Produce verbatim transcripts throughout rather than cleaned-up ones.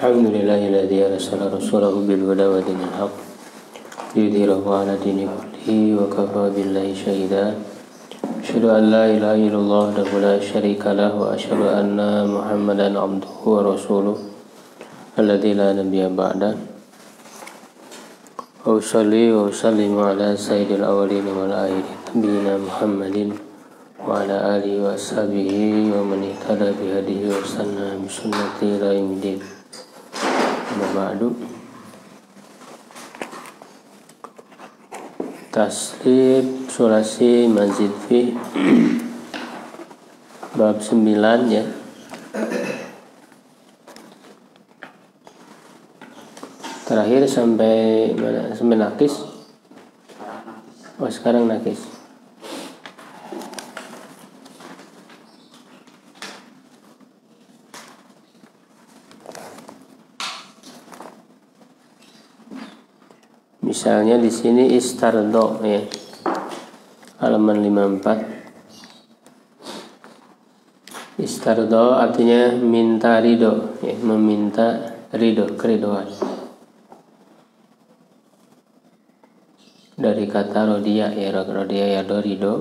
Alhamdulillahilladzi arsala rasulahu bil huda wa dinil haqq liyudhhirahu 'ala dini kullihi wa kafaa billahi shahida. Asyhadu an la ilaha illallah wahdahu la syarika lahu wa asyhadu anna Muhammadan 'abduhu wa rasuluh alladzi la nabiyya ba'da. Wa usalli wa usallimu ala sayyidil awwalin wal akhirin nabiyina Muhammadin wa ala alihi wa ashabihi wa man ihtada bi hadihi wa sanna bi sunnati ila yaumil din. Ba'du. Taslib surasi mazid fi bab sembilan ya. Terakhir sampai mana? Sampai nakis. Oh, sekarang nakis. Misalnya di sini istardo ya, halaman lima puluh empat. Istardo artinya minta ridho, ya, meminta ridho, keridoan. Dari kata rodia ya, rodia ya do ridho.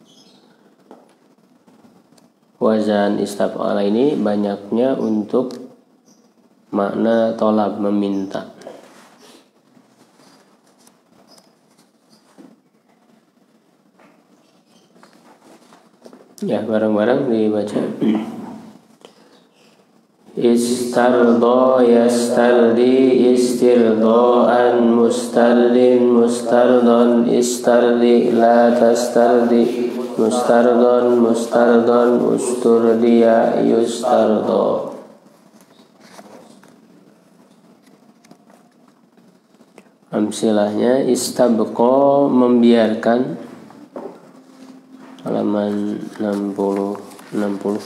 Wazan istaf'ala ini banyaknya untuk makna tolab, meminta. Ya, bareng-bareng dibaca. Istardo yastardi istirdoan mustardin mustardon istardi la tastardi mustardon mustardon usturdiya yustardo. Amsilahnya istabqo membiarkan, halaman enam puluh enam puluh.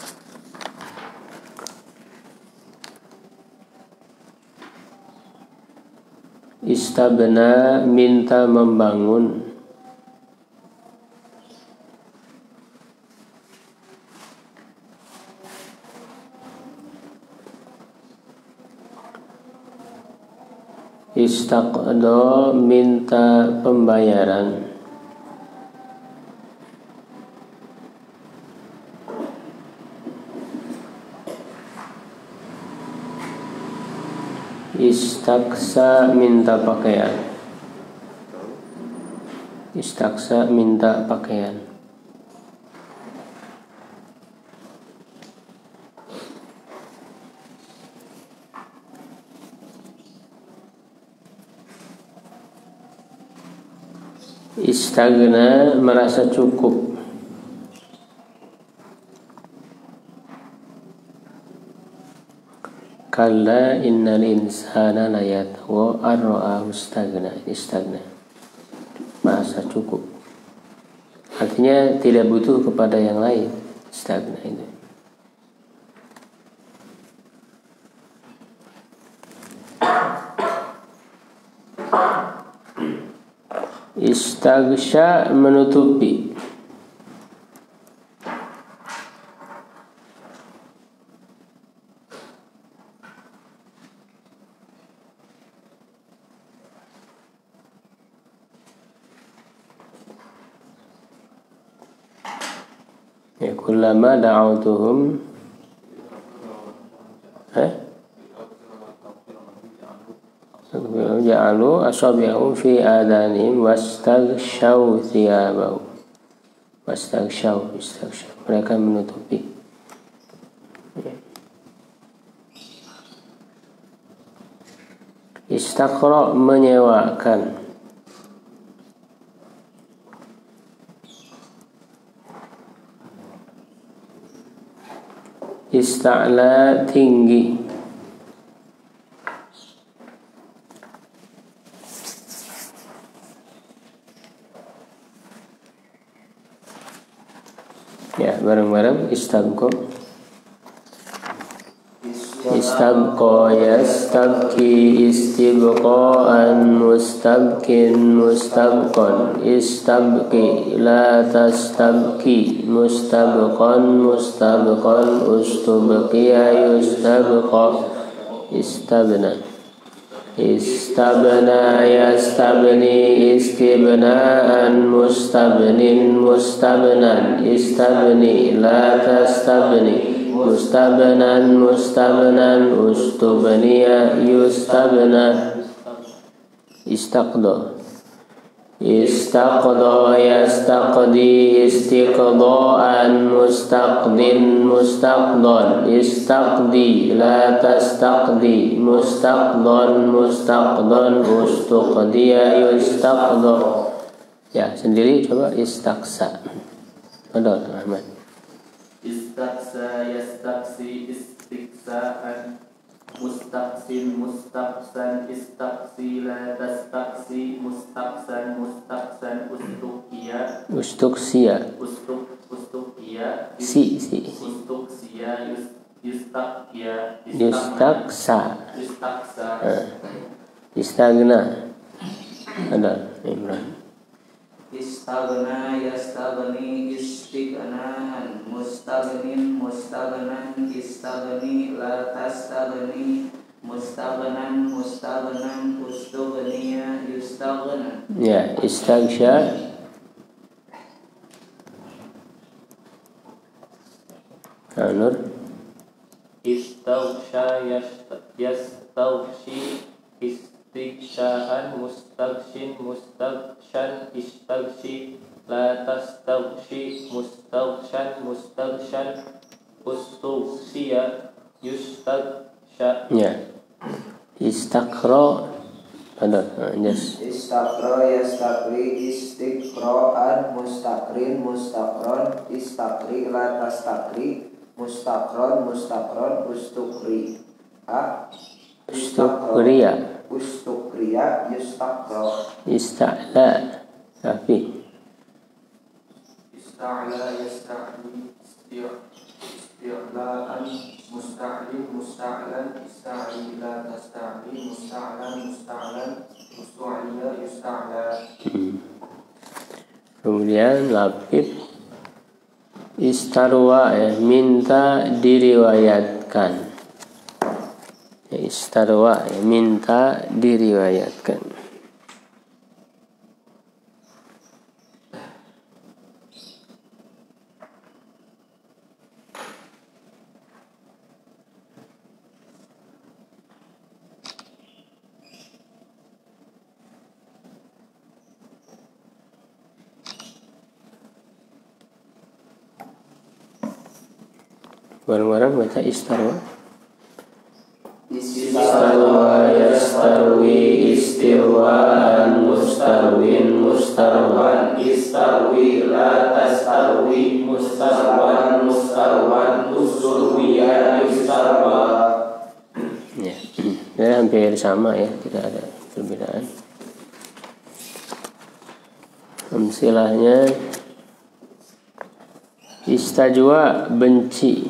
Istabna minta membangun. Istaqdo minta pembayaran. Istaksa minta pakaian. Istaksa minta pakaian. Istagna merasa cukup. Kalla innal insana la yatgha ar-ra'ahu istagna. Istagna merasa cukup, artinya tidak butuh kepada yang lain. Istagna itu. Istagsya menutupi. Ya, kullama da'autuhum eh ja'alu asabi'ahum fi adanihim wastaghshaw thiyabahum. Wastaghshaw, istaghshaw, mereka menutupi. Istaqra menyewakan. Ista'la tinggi. Ya, bareng-bareng. Istabqo. Istabqa yastabki istibqa'an mustabkin mustabqan istabqi la tastabki mustabqan mustabqan ustubqiya yustabqa istabna. Istabna yastabni istibnaan mustabnin mustabnan. Istabni la tastabni mustabnan mustabnan. Ustubniya yustabna. Istaqda. Istaqda yastaqdi istiqdaan mustaqdin mustaqdan. Istaqdi la tastaqdi mustaqdan mustaqdan. Ustuqdiya yustaqda. Ya, sendiri coba istaqsa. Ada Ahmad. Istaqsa yastaqsi istiqsaan mustaqsin mustaqsan. Istaqsi la tastaqsi mustaqsan mustaqsan. Ustuqia Ustuqsia. ustuk ustuqia Si si. ustuqsia yus yustaqia Yustaqsa. yustaqsa Ah. Istagna. Ada Imran. Istagna yastagni istighnaan mustagnin mustagnan. Istagni la tastagni mustagnan mustagnan. Ustughniya yustaghna. Ya, istagsya. Nur. Istawsha yastawshi istiqsaan mustaghshin mustaghshan. Istaghshi la tastaghshi mustaghshan mustaghshan. Ustughsiya yustaghsha. Ya. Istaqra. Ada. Yes. Istaqra yastaqri istiqraan mustaqrin mustaqron. Istaqri la tastaqri mustaqron mustaqron. Ustuqri a Ustuqriya. Ustuqriya yustaqra. Ista'la. Tapi. Ista'la yasta'li isti'laan musta'lin musta'lan. Ista'li la tasta'li musta'lan musta'lan. Ustu'liya yusta'la. Hmm. Kemudian lapid. Istarwa, ya, minta diriwayatkan. Ya, istarwa, ya, minta diriwayatkan. Bareng-bareng baca istarwa. Istarwa yastarwi istirwaan mustarwin mustarwan. Istarwi la tastarwi mustarwan mustarwan. Usurwiya yustarwa. Ya, jadi hampir sama ya, tidak ada perbedaan. Amsilahnya istajwa, benci.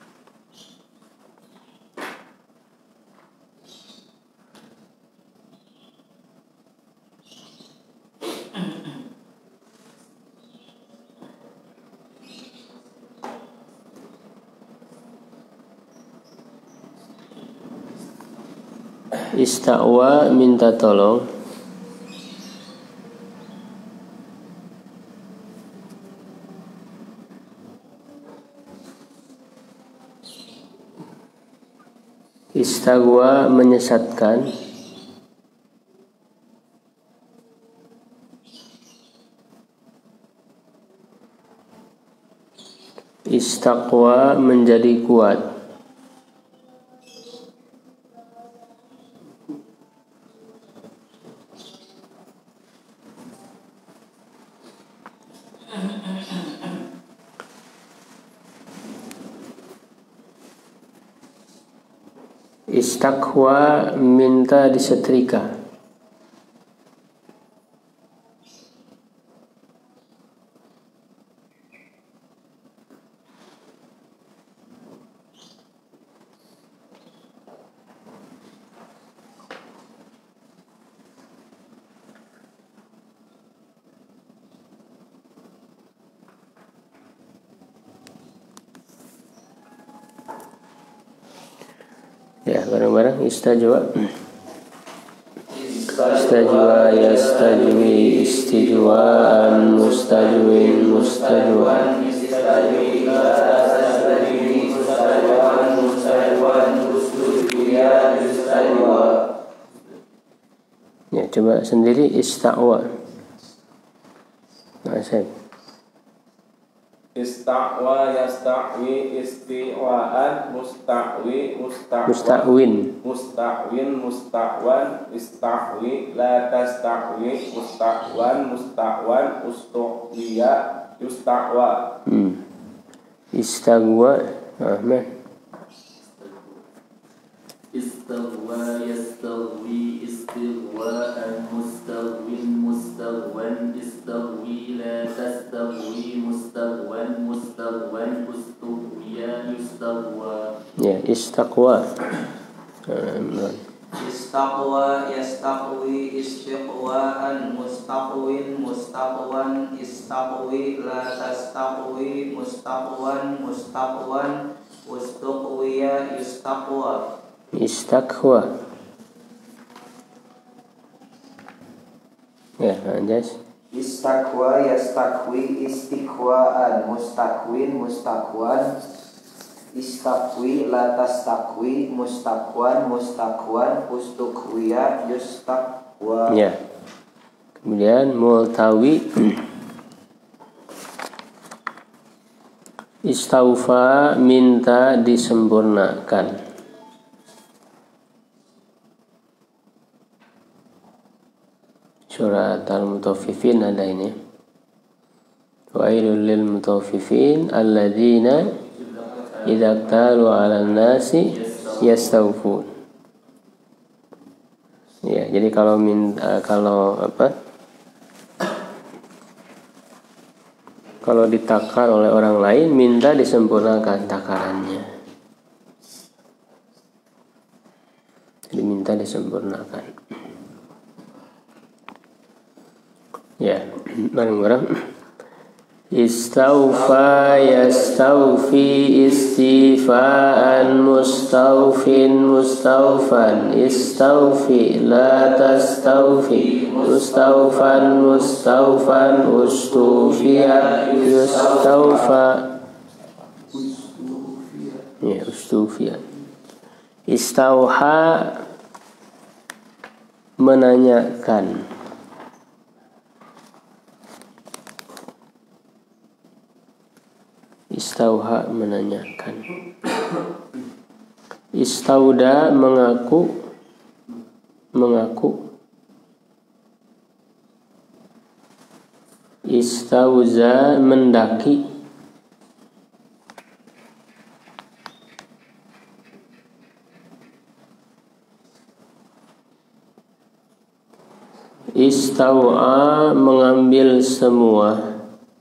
Ista'wa, minta tolong. Istagwa, menyesatkan. Istaqwa, menjadi kuat. Istaqwa, minta disetrika. Ya, bareng-bareng istajwa. Istajwa yastajwi istijwaan mustajwin mustajwan istajwi istajwi mustajwan mustajwan ustajwiya istajwa. Ya, coba sendiri ista'wa. Nah, saya Ista'wa yasta'wi isti'waan musta'wi musta'wan musta'win musta'win musta'wan ista'wi la tasta'wi musta'wan musta'wan ustu'wiya yusta'wa. hmm. Istagwa. Ahmad. Istagwa yastagwi istigwaan mustagwin mustagwan istagwi la tastagwi mustagwan mustagwan ustugwiya yustagwa. Ya, istaqwa. Imran. Istaqwa yastaqwi istiqwaan mustaqwin mustaqwan istaqwi la tastaqwi mustaqwan mustaqwan ustuqwiya yustaqwa. Istaqwa. Ya, lanjut. Istakwa yastakwi istiqwaan mustakwin mustakwan istakwi latas takwi mustakwan mustakwan ustukwiya yustakwa. Ya. Kemudian multawi. Istaufa minta disempurnakan. Surat Al-Mutaffifin ada ini. Wailul lil mutaffifin alladzina idza talu 'alan nasi yastawfun. Ya, jadi kalau minta kalau apa? Kalau ditakar oleh orang lain, minta disempurnakan takarannya. Diminta disempurnakan. Ya, bareng-bareng. Istaufa yastaufi istifaan mustawfin mustaufan istaufi la tastaufi mustawfan mustaufan ustufiya yustaufa. Ya, ustufiya. Istauha menanyakan. Istauha menanyakan. Istauda mengaku. Mengaku. Istauza mendaki. Istau'a mengambil semua.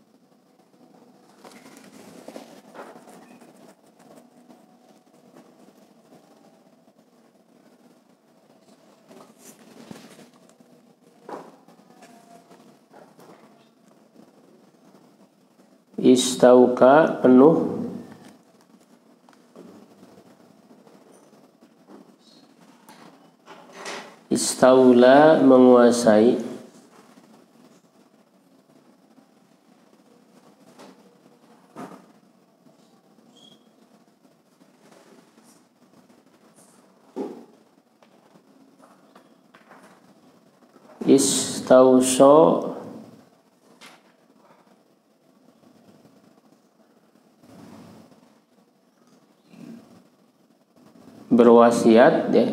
Istauka penuh. Istaula menguasai. Istauso berwasiat, ya.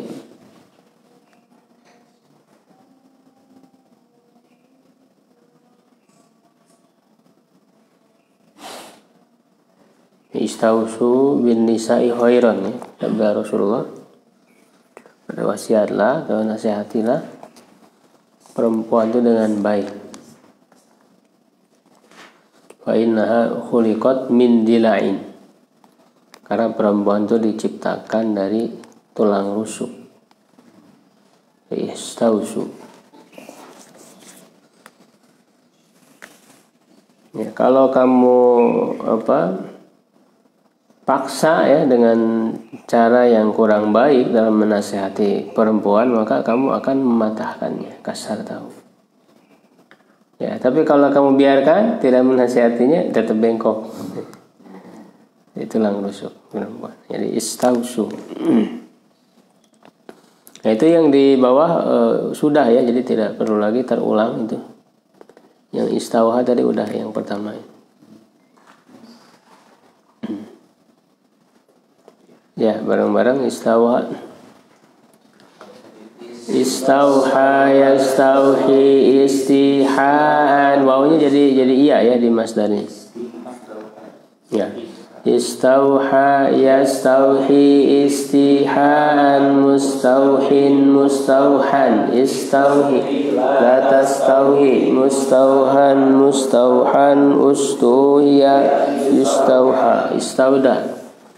Istausu bin nisa'i khairan, ya. Sabda Rasulullah, berwasiatlah atau nasihatilah perempuan itu dengan baik. Wa innaha khuliqat min dila'in. Karena perempuan itu diciptakan dari tulang rusuk. Istausu. Ya, kalau kamu apa paksa ya dengan cara yang kurang baik dalam menasihati perempuan, maka kamu akan mematahkannya, kasar tahu. Ya, tapi kalau kamu biarkan tidak menasihatinya, tetap bengkok. Itulah rusuk perempuan. Jadi istausu. Nah, itu yang di bawah e, sudah ya, jadi tidak perlu lagi terulang itu. Yang istauha tadi udah yang pertama. Ya, bareng-bareng istauha. Istauha yastauhi istihaan. Wawunya jadi jadi iya ya di masdarnya. Ya. Istauha yastauhi istihaan mustauhin mustauhan istauhi la tastauhi mustauhan mustauhan ustuhiya yustauha istauda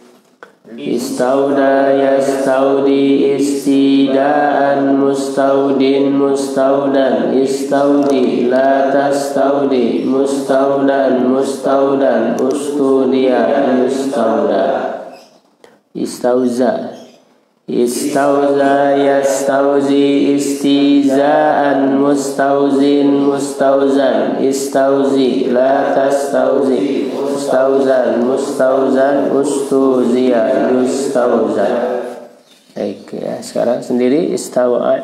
istauda yastaudi istidaan mustaudin mustaudan istaudi la tastaudi mustaudan mustaudan ustudia yustauda istauza istauza yastauzi istizaan mustauzin mustauzan istauzi la tastauzi mustauzan mustauzan ustuzia yustauza. Baik ya, sekarang sendiri istawa.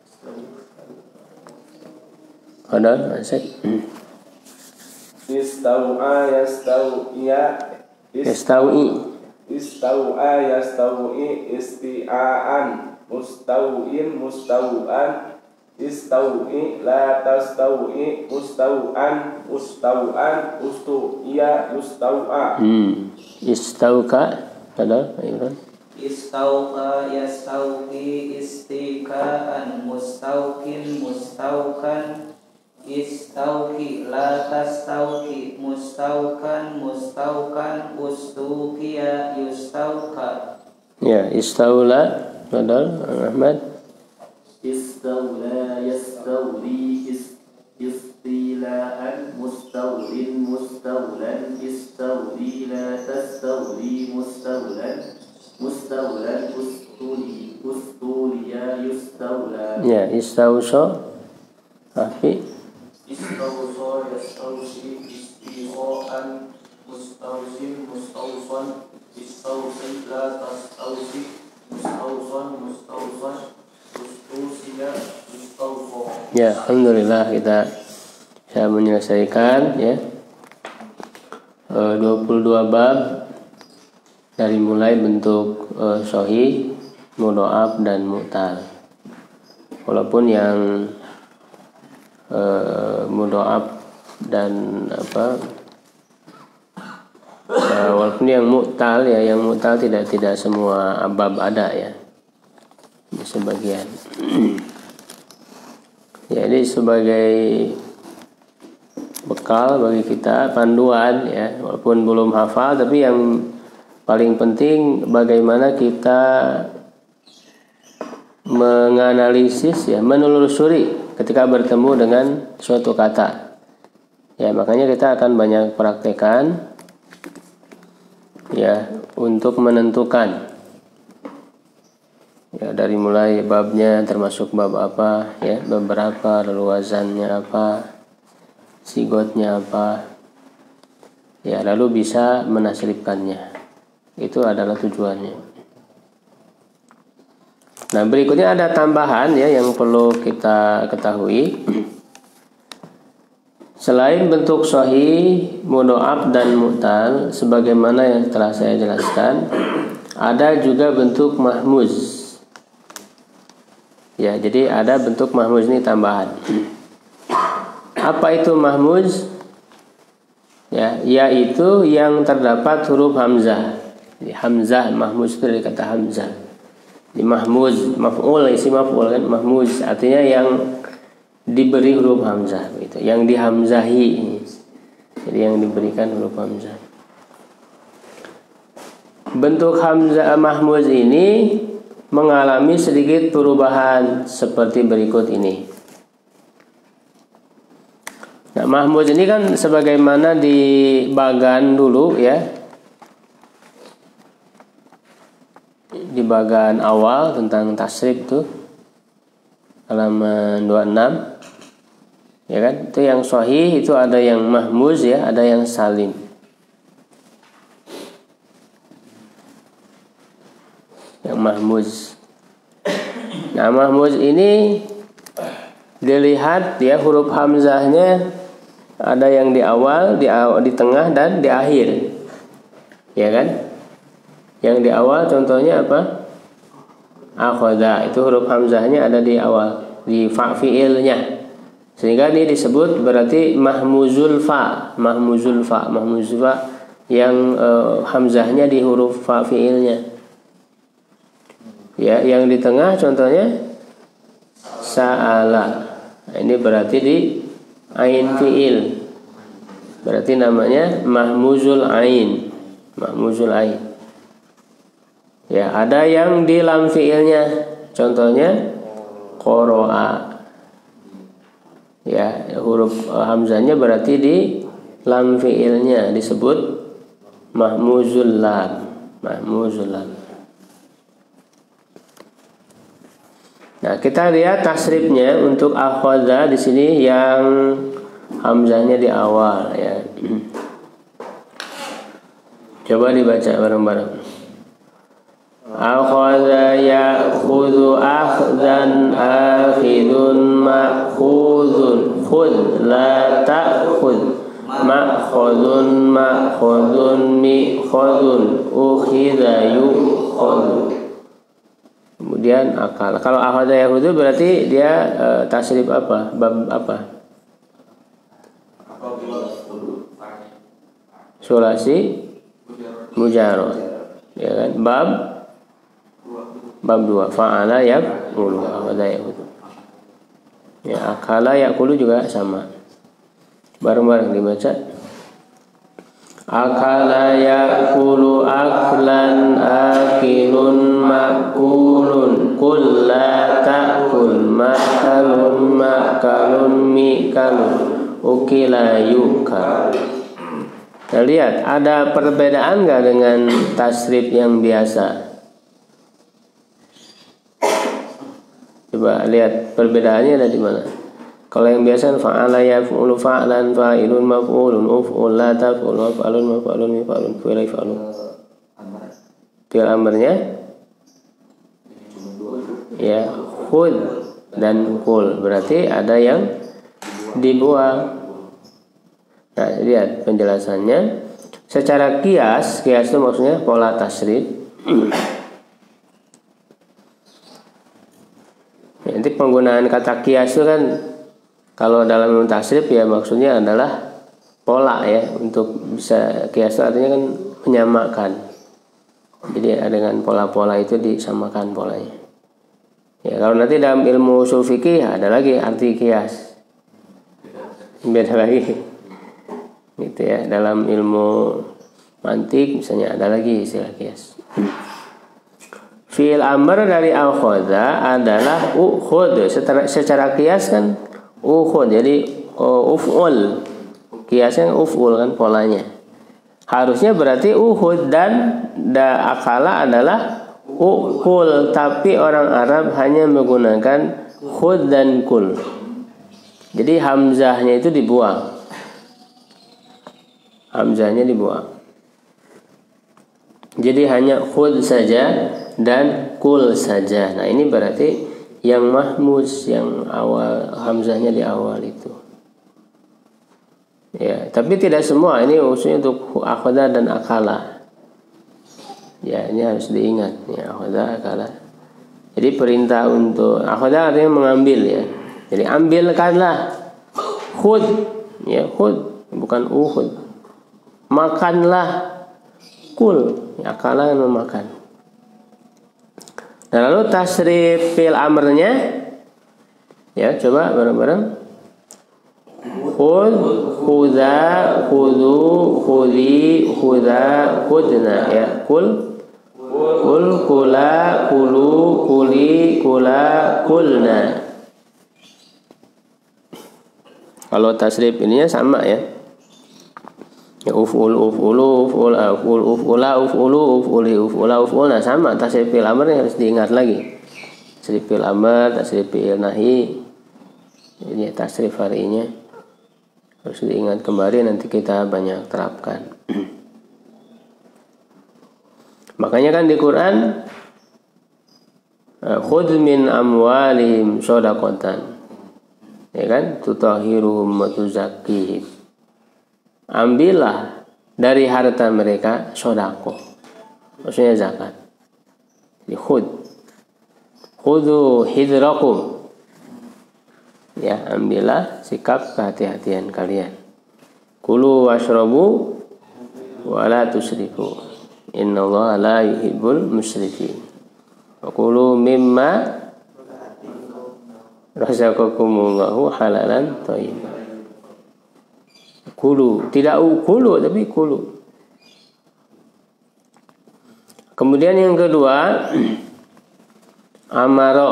Ada Asik. Istawa yastawiya Yastawi Istau'a yastau'i isti'aan mustau'in mustau'an istau'i la tastau'i mustau'an ustau'an ustu'iya yustau'a. hmm. Istauka ada Imran. Istauqa yastauqi istika'an mustauqin mustaukan istauqi la tastauqi mustaukan mustaukan ustuqiya yustauqa. Ya, istaula ada Ahmad. Istawla yastawli istilaan mustawlin mustawlan istawli la tastawli mustawlan mustawlan ustuli ustuliya yustawla. Ya, istauso Afi. Istawso yastawsi istiqo'an mustawsin mustawsan istawsi la tastawsi mustawsan mustawsan ustusiya yustawso. Ya, alhamdulillah kita bisa menyelesaikan ya e, dua puluh dua bab dari mulai bentuk e, sahih, mudha'af dan mu'tal. Walaupun yang e, mudha'af dan apa e, walaupun yang mu'tal ya, yang mu'tal tidak tidak semua bab ada ya. Sebagian. Ya, ini sebagai bekal bagi kita, panduan ya, walaupun belum hafal, tapi yang paling penting bagaimana kita menganalisis ya, menelusuri ketika bertemu dengan suatu kata. Ya, makanya kita akan banyak praktekan ya untuk menentukan. Ya, dari mulai babnya termasuk bab apa ya, beberapa, lalu wazannya apa, sigotnya apa. Ya, lalu bisa menaslibkannya. Itu adalah tujuannya. Nah, berikutnya ada tambahan ya yang perlu kita ketahui. Selain bentuk sahih, mudha'af dan mu'tal sebagaimana yang telah saya jelaskan, ada juga bentuk mahmuz. Ya, jadi ada bentuk mahmuz ini tambahan. Apa itu mahmuz? Ya, yaitu yang terdapat huruf hamzah. Jadi, hamzah mahmuz itu dari kata hamzah. Di mahmuz, maf'ul, isi maf'ul kan, mahmuz artinya yang diberi huruf hamzah gitu, yang dihamzahi. Jadi yang diberikan huruf hamzah. Bentuk hamzah mahmuz ini mengalami sedikit perubahan seperti berikut ini. Nah, mahmuz ini kan sebagaimana di bagan dulu ya. di bagian awal tentang tasrif tuh halaman dua puluh enam. Ya kan? Itu yang sahih itu ada yang mahmuz ya, ada yang salim. Yang mahmuz. Nah, mahmuz ini dilihat ya huruf hamzahnya ada yang di awal, di awal, di tengah dan di akhir. Ya kan? Yang di awal contohnya apa? Akhadha, itu huruf hamzahnya ada di awal, di fa fi'ilnya. Sehingga ini disebut berarti mahmuzul fa, mahmuzul fa, mahmuzul fa yang eh, hamzahnya di huruf fa fi'ilnya. Ya, yang di tengah contohnya sa'ala. Nah, ini berarti di ain fi'il. Berarti namanya mahmuzul ain, mahmuzul ain. Ya, ada yang di lam fi'ilnya. Contohnya qoro'a. Ya, huruf hamzahnya berarti di lam fi'ilnya disebut mahmuzul lam, mahmuzul lam. Nah, kita lihat tasrifnya untuk akhadha di sini yang hamzahnya di awal ya. Coba dibaca bareng-bareng. Akhadha ya'khudhu akhdan akhidun ma'khudun khud la ta'khud ma'khudun ma'khudun mi'khudun ukhidha yu'khudun. Kemudian akal. Kalau akhadha ya'khudhu berarti dia uh, tasrif apa? Bab apa? Sulasi mujarrad. Ya kan? Bab Bab dua, fa'ala yaqulu, akhadha yaqulu. Ya, akala yaqulu juga sama. Bareng-bareng dibaca. Akala yaqulu aklan akilun makulun kul la ta'kul makalun makalun mikalun ukila yukal. Nah, lihat ada perbedaan nggak dengan tasrif yang biasa? Coba lihat perbedaannya ada di mana. Kalau yang biasa fa'ala yaf'ulu fa'lan fa'ilun maf'ulun uf'ul la taf'ul maf'alun maf'alun mif'alun fi'il fa'alun. Fi'il amrnya ya khud dan kul, berarti ada yang dibuang. Nah, lihat penjelasannya. Secara kias, kias itu maksudnya pola tasrif. Nanti penggunaan kata kias itu kan kalau dalam ilmu tasrif ya maksudnya adalah pola ya, untuk bisa kias itu artinya kan menyamakan. Jadi dengan pola-pola itu disamakan polanya. Ya, kalau nanti dalam ilmu ushul fikih ada lagi arti kias. Beda lagi. Gitu ya, dalam ilmu mantik misalnya ada lagi istilah kias. Fi'il amr dari akhadha adalah ukhud. Secara, secara kias kan ukhud, jadi uh, uf'ul. Kiasnya uf'ul kan polanya. Harusnya berarti uhud dan da akala adalah ukul, tapi orang Arab hanya menggunakan khud dan kul. Jadi hamzahnya itu dibuang. Hamzahnya dibuang. Jadi hanya khud saja dan kul saja. Nah, ini berarti yang mahmuz, yang awal hamzahnya di awal itu. Ya, tapi tidak semua. Ini khususnya untuk akhadha dan akala. Ya, ini harus diingat ya, akhadha akala. Jadi perintah untuk akhadha artinya mengambil ya. Jadi ambilkanlah. Khud ya, khud bukan uhud. Makanlah. Kul ya, akala memakan. Nah, lalu tasrif fi'il amrnya ya, coba bareng-bareng. Khud, khudha, khudhu, khudhi, khudha, khudna ya. Kul, kul, kula, kulu, kuli, kula, kulna. Kalau tasrif ininya sama ya. Ya uf'ul uf'ulu uf'ul uf'ul uf'ula uf'ulu uf'uli uf'ula uf'ul. Nah sama tasrif fi'il amr harus diingat lagi. Tasrif fi'il amr, tasrif fi'il nahi. Ini tasrif harinya harus diingat kembali, nanti kita banyak terapkan. Makanya kan di Quran khudz min amwalihim shadaqatan, ya kan, tutahhiruhum wa tuzakkihim. Ambillah dari harta mereka sedekah, maksudnya zakat. Jadi khud khudhu hidrakum, ya, ambillah sikap kehati-hatian kalian. Kulu washrabu wa la tusrifu, innallaha la yuhibbul musrifin. Wa kulu mimma razaqakumullahu halalan thayyiban. Kulu, tidak ukulu tapi kulu. Kemudian yang kedua, amaro.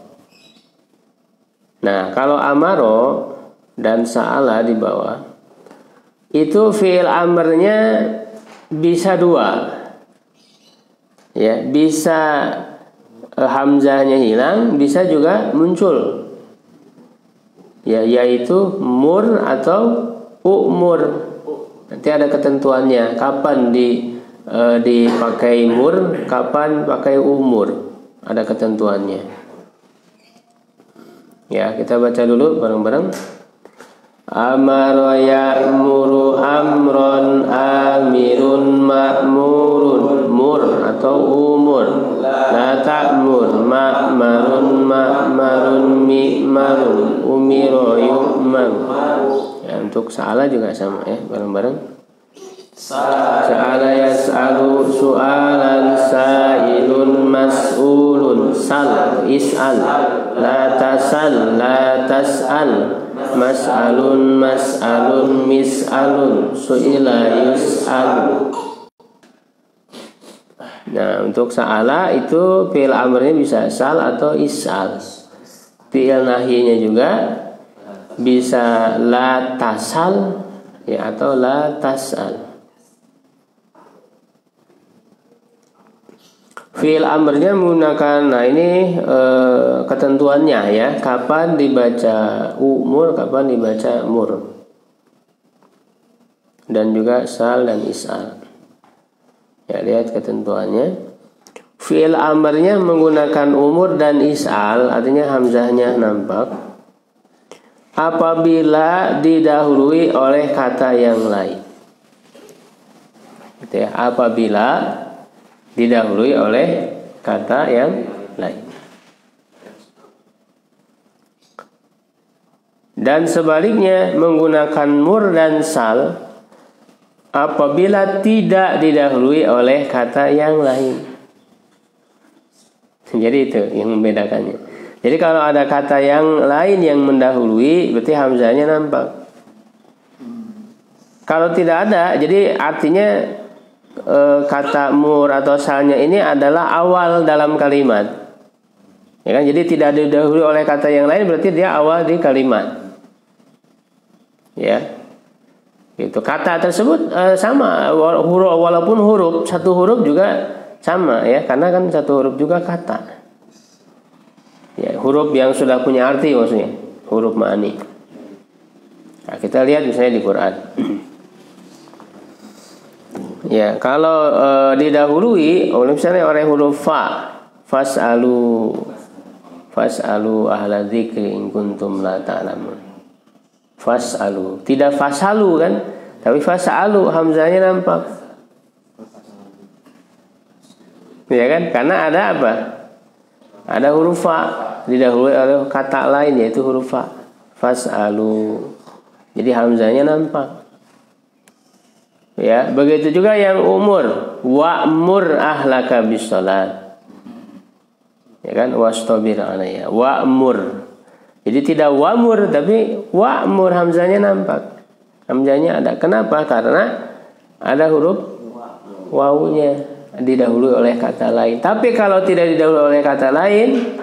Nah, kalau amaro dan sa'ala di bawah, itu fi'il amrnya bisa dua. Ya, bisa eh, hamzahnya hilang, bisa juga muncul. Ya, yaitu mur atau umur. Nanti ada ketentuannya kapan di e, dipakai mur, kapan pakai umur. Ada ketentuannya. Ya, kita baca dulu bareng-bareng. Amara ya'muru amron amirun ma'murun, mur atau umur. La ta'mur ma'marun ma'marun mi'marun umiro yu'mar. Ya, untuk sa'ala juga sama ya, bareng-bareng. Sa'ala yas'alu su'alan sa'ilun mas'ulun. Sal, is'al. La tasal, la tas'al. Mas'alun, mas'alun, mis'alun. Su'ila yus'al. Nah, untuk sa'ala itu fi'il amrnya bisa sal atau is'al. Fi'il nahinya juga bisa la tasal ya atau la tasal. Fi'il amrnya menggunakan, nah ini e, ketentuannya ya, kapan dibaca umur, kapan dibaca mur, dan juga sal dan is'al. Ya, lihat ketentuannya. Fi'il amrnya menggunakan umur dan is'al, artinya hamzahnya nampak apabila didahului oleh kata yang lain. Gitu ya, apabila didahului oleh kata yang lain. Dan sebaliknya menggunakan mur dan sal apabila tidak didahului oleh kata yang lain. Jadi itu yang membedakannya. Jadi kalau ada kata yang lain yang mendahului, berarti hamzahnya nampak. Kalau tidak ada, jadi artinya e, kata mur atau salnya ini adalah awal dalam kalimat. Ya kan? Jadi tidak didahului oleh kata yang lain, berarti dia awal di kalimat. Ya. Itu kata tersebut e, sama, walaupun huruf satu huruf juga sama ya, karena kan satu huruf juga kata. Ya, huruf yang sudah punya arti maksudnya, huruf ma'ani. Nah, kita lihat misalnya di Quran. Ya, kalau e, didahului oleh misalnya oleh huruf fa, fas'alu fas'alu ahla dzikri in kuntum la ta'lamun. Fas'alu, tidak fasalu kan, tapi fas'alu, hamzahnya nampak. Ya kan? Karena ada apa? Ada huruf fa didahului oleh kata lain yaitu huruf fa. Fas'alu. Jadi hamzahnya nampak. Ya, begitu juga yang umur. Wa'mur ahlaka bis-shalat. Ya kan? Wastabir 'alaiha. Wa'mur. Jadi tidak wa'mur tapi wa'mur, hamzahnya nampak. Hamzahnya ada. Kenapa? Karena ada huruf wawunya didahului oleh kata lain. Tapi kalau tidak didahului oleh kata lain,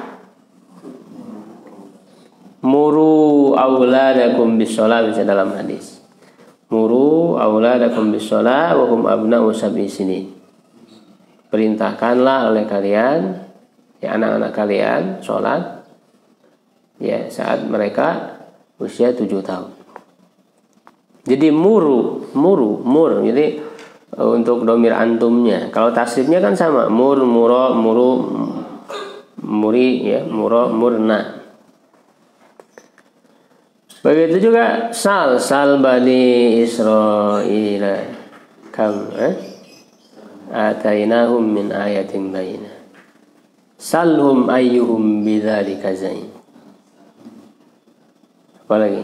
muru auladakum bis-shalah, bisa dalam hadis. Muru auladakum bis-shalah wa hum abna'u sab'i sinin. Perintahkanlah oleh kalian, ya anak-anak kalian sholat ya saat mereka usia tujuh tahun. Jadi muru, muru, mur. Jadi untuk domir antumnya. Kalau tasrifnya kan sama, mur, muro, muru, muri, ya, muro, murna. Begitu juga sal, sal bani Israila kam, eh? Atainahum min ayatin bayyinah. Salhum ayyuhum bidzalika zain. Apa lagi?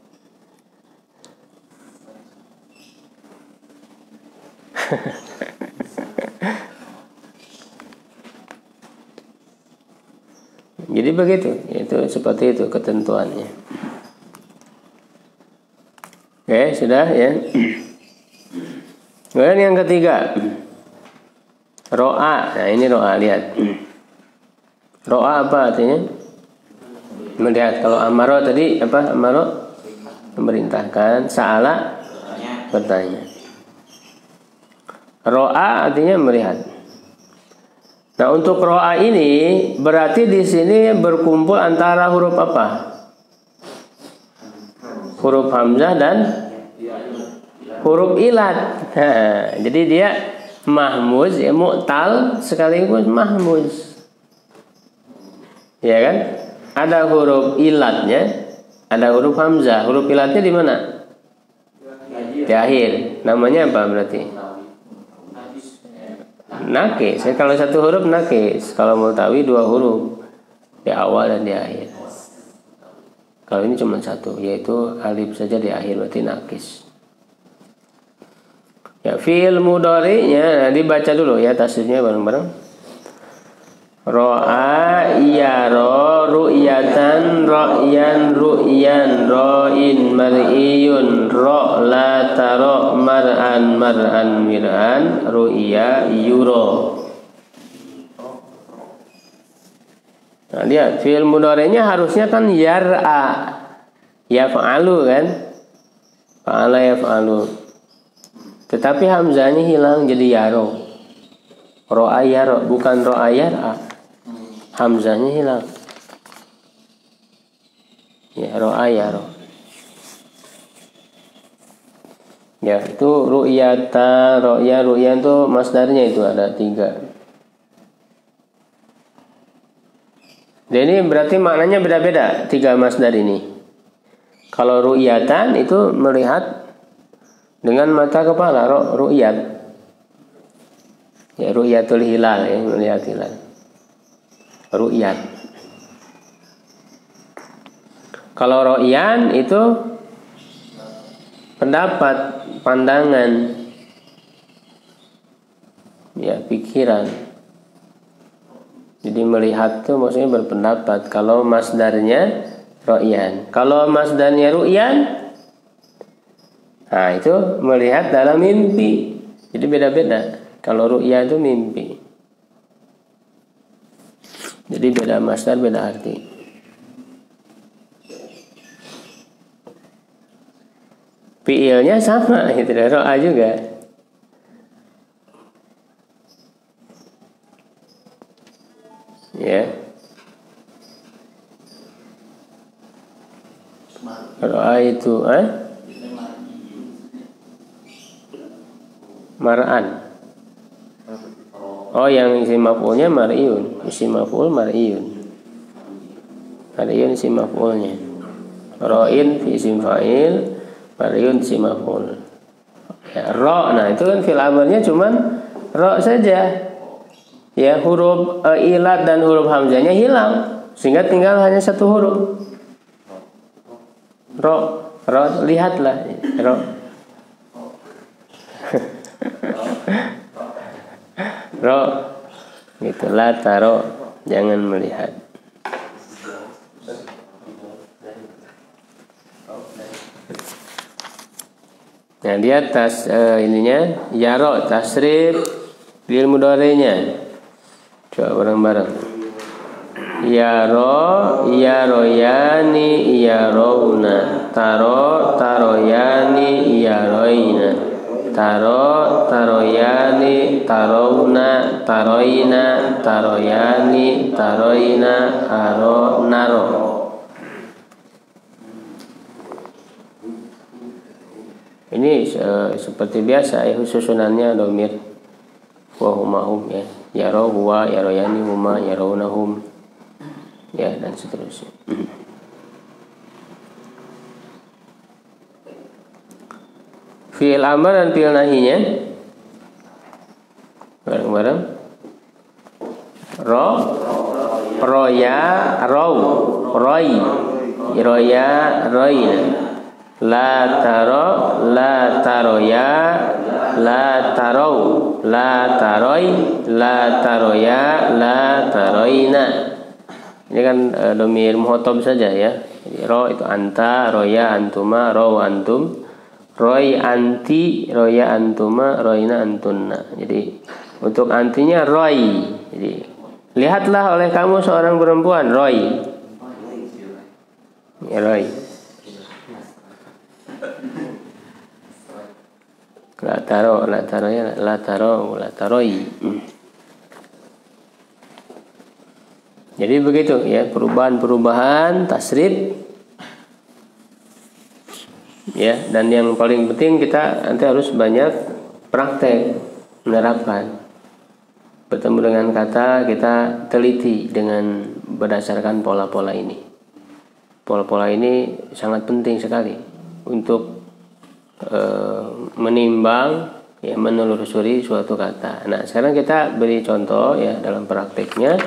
Jadi begitu, itu seperti itu ketentuannya. Oke, sudah ya. Kemudian yang ketiga, ro'a. Nah ini ro'a, lihat. Ro'a apa artinya? Melihat. Kalau amaro tadi apa? Amaro memerintahkan, sa'ala bertanya. Ro'a artinya melihat. Nah untuk ro'a ini berarti di sini berkumpul antara huruf apa? Huruf hamzah dan huruf ilat. Nah, jadi dia mahmuz, ya mu'tal sekaligus mahmuz. Ya kan? Ada huruf ilatnya, ada huruf hamzah. Huruf ilatnya di mana? Di akhir. Namanya apa berarti? Nakis. Kalau satu huruf nakis, kalau multawi dua huruf, di awal dan di akhir. Kalau ini cuma satu, yaitu alif saja di akhir, berarti nakis. Ya, fi'il mudhari'nya dibaca dulu ya tasrifnya bareng-bareng. Ro'a yara ru'yatan ra'yan ru'yan ra'in mar'iyun ra' la tara mar'an mar'an mir'an ru'ya yura. Nah, lihat fi'il mudhari'nya harusnya kan yar'a, yaf'alu kan? Fa'ala yaf'alu. Tetapi hamzahnya hilang jadi yaro. Ro'a yaro, bukan ro'a yar'a. Hamzahnya hilang. Ya, ro'a yaro. Ya, itu ru'yata, ro'ya, ru'ya itu masdarnya itu ada tiga. Dan ini berarti maknanya beda-beda tiga masdar ini. Kalau ru'yatan itu melihat dengan mata kepala, ru'yat. Ya, ru'yatul hilal ya, melihat hilal. Ru'yat. Kalau ro'yan itu pendapat, pandangan, ya pikiran. Jadi melihat itu maksudnya berpendapat. Kalau masdarnya ro'yan, kalau masdarnya ru'yan, nah itu melihat dalam mimpi. Jadi beda-beda. Kalau ru'ya itu mimpi. Jadi beda masdar, beda arti. Fi'ilnya sama, gitu. Ro'a juga. Ya. Ro'a itu, eh? Mar'an. Oh, yang isim maf'ulnya mar'iyun. Isim maf'ul mar'iyun. Mar'iyun isim maf'ulnya. Ra'in fi isim fa'il, mar'iyun isim maf'ul. Ya, ra, nah itu kan fil amarnya cuman ra saja. Ya, huruf e, ilat dan huruf hamzahnya hilang sehingga tinggal hanya satu huruf. Ra, ra lihatlah, ra. Ro, gitu lah, taro, jangan melihat. Nah di atas uh, ininya yaro tasrif fi'il mudhari'nya. Coba bareng-bareng. Yaro, yaroyani, yarouna. taro taroyani yaroina, taro taroyani tarona taroina taroyani taroina aro naro. Ini uh, seperti biasa ya, susunannya domir wa huma hum ya, yaro huwa yaroyani huma yaronahum ya, dan seterusnya. Fi'il amar dan fi'il nahinya bareng-bareng. Ro roya row roy roya roina, la taro la taroya la tarau la taroy la taroya la taroina. Ini kan e, domir muhotob saja ya. Jadi, ro itu anta, roya antuma, row antum, roy anti, roya antuma, roina antunna. Jadi untuk antinya roy. Jadi lihatlah oleh kamu seorang perempuan, roy. Ya, roy. La taro, la taro ya, la taro, la taroi. Jadi begitu ya, perubahan-perubahan tasrif ya, dan yang paling penting kita nanti harus banyak praktek menerapkan. Bertemu dengan kata kita teliti dengan berdasarkan pola-pola ini. Pola-pola ini sangat penting sekali untuk e, menimbang ya, menelusuri suatu kata. Nah, sekarang kita beri contoh ya dalam prakteknya.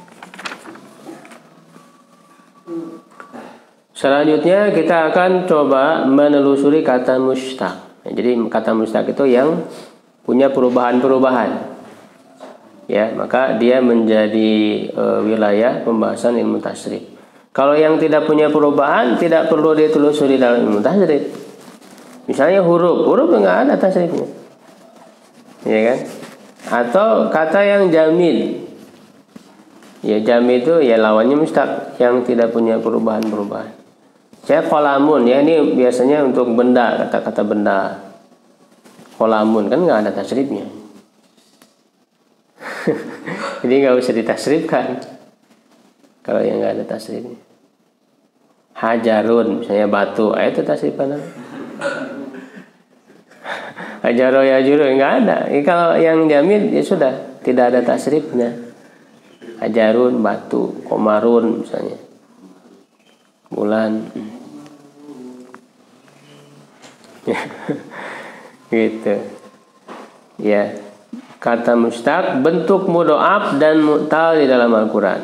Selanjutnya kita akan coba menelusuri kata mustaq. Jadi kata mustaq itu yang punya perubahan-perubahan. Ya, maka dia menjadi e, wilayah pembahasan ilmu tasrif. Kalau yang tidak punya perubahan tidak perlu ditelusuri dalam ilmu tasrif. Misalnya huruf, huruf enggak ada tasrifnya. Ya kan? Atau kata yang jamil. Ya, jamil itu ya lawannya mustaq, yang tidak punya perubahan-perubahan. Saya qalamun ya, ini biasanya untuk benda, kata-kata benda. Qalamun kan nggak ada tasrifnya. Jadi nggak usah ditasrifkan kalau yang nggak ada tasrifnya. Hajarun misalnya batu, ah, itu tasrifan. Hajaro yajuru nggak ada. Ini kalau yang jamil ya sudah tidak ada tasrifnya. Hajarun batu, komarun misalnya bulan. Gitu ya, kata mustaq bentuk mudhoaf dan mu'tal di dalam Al-Quran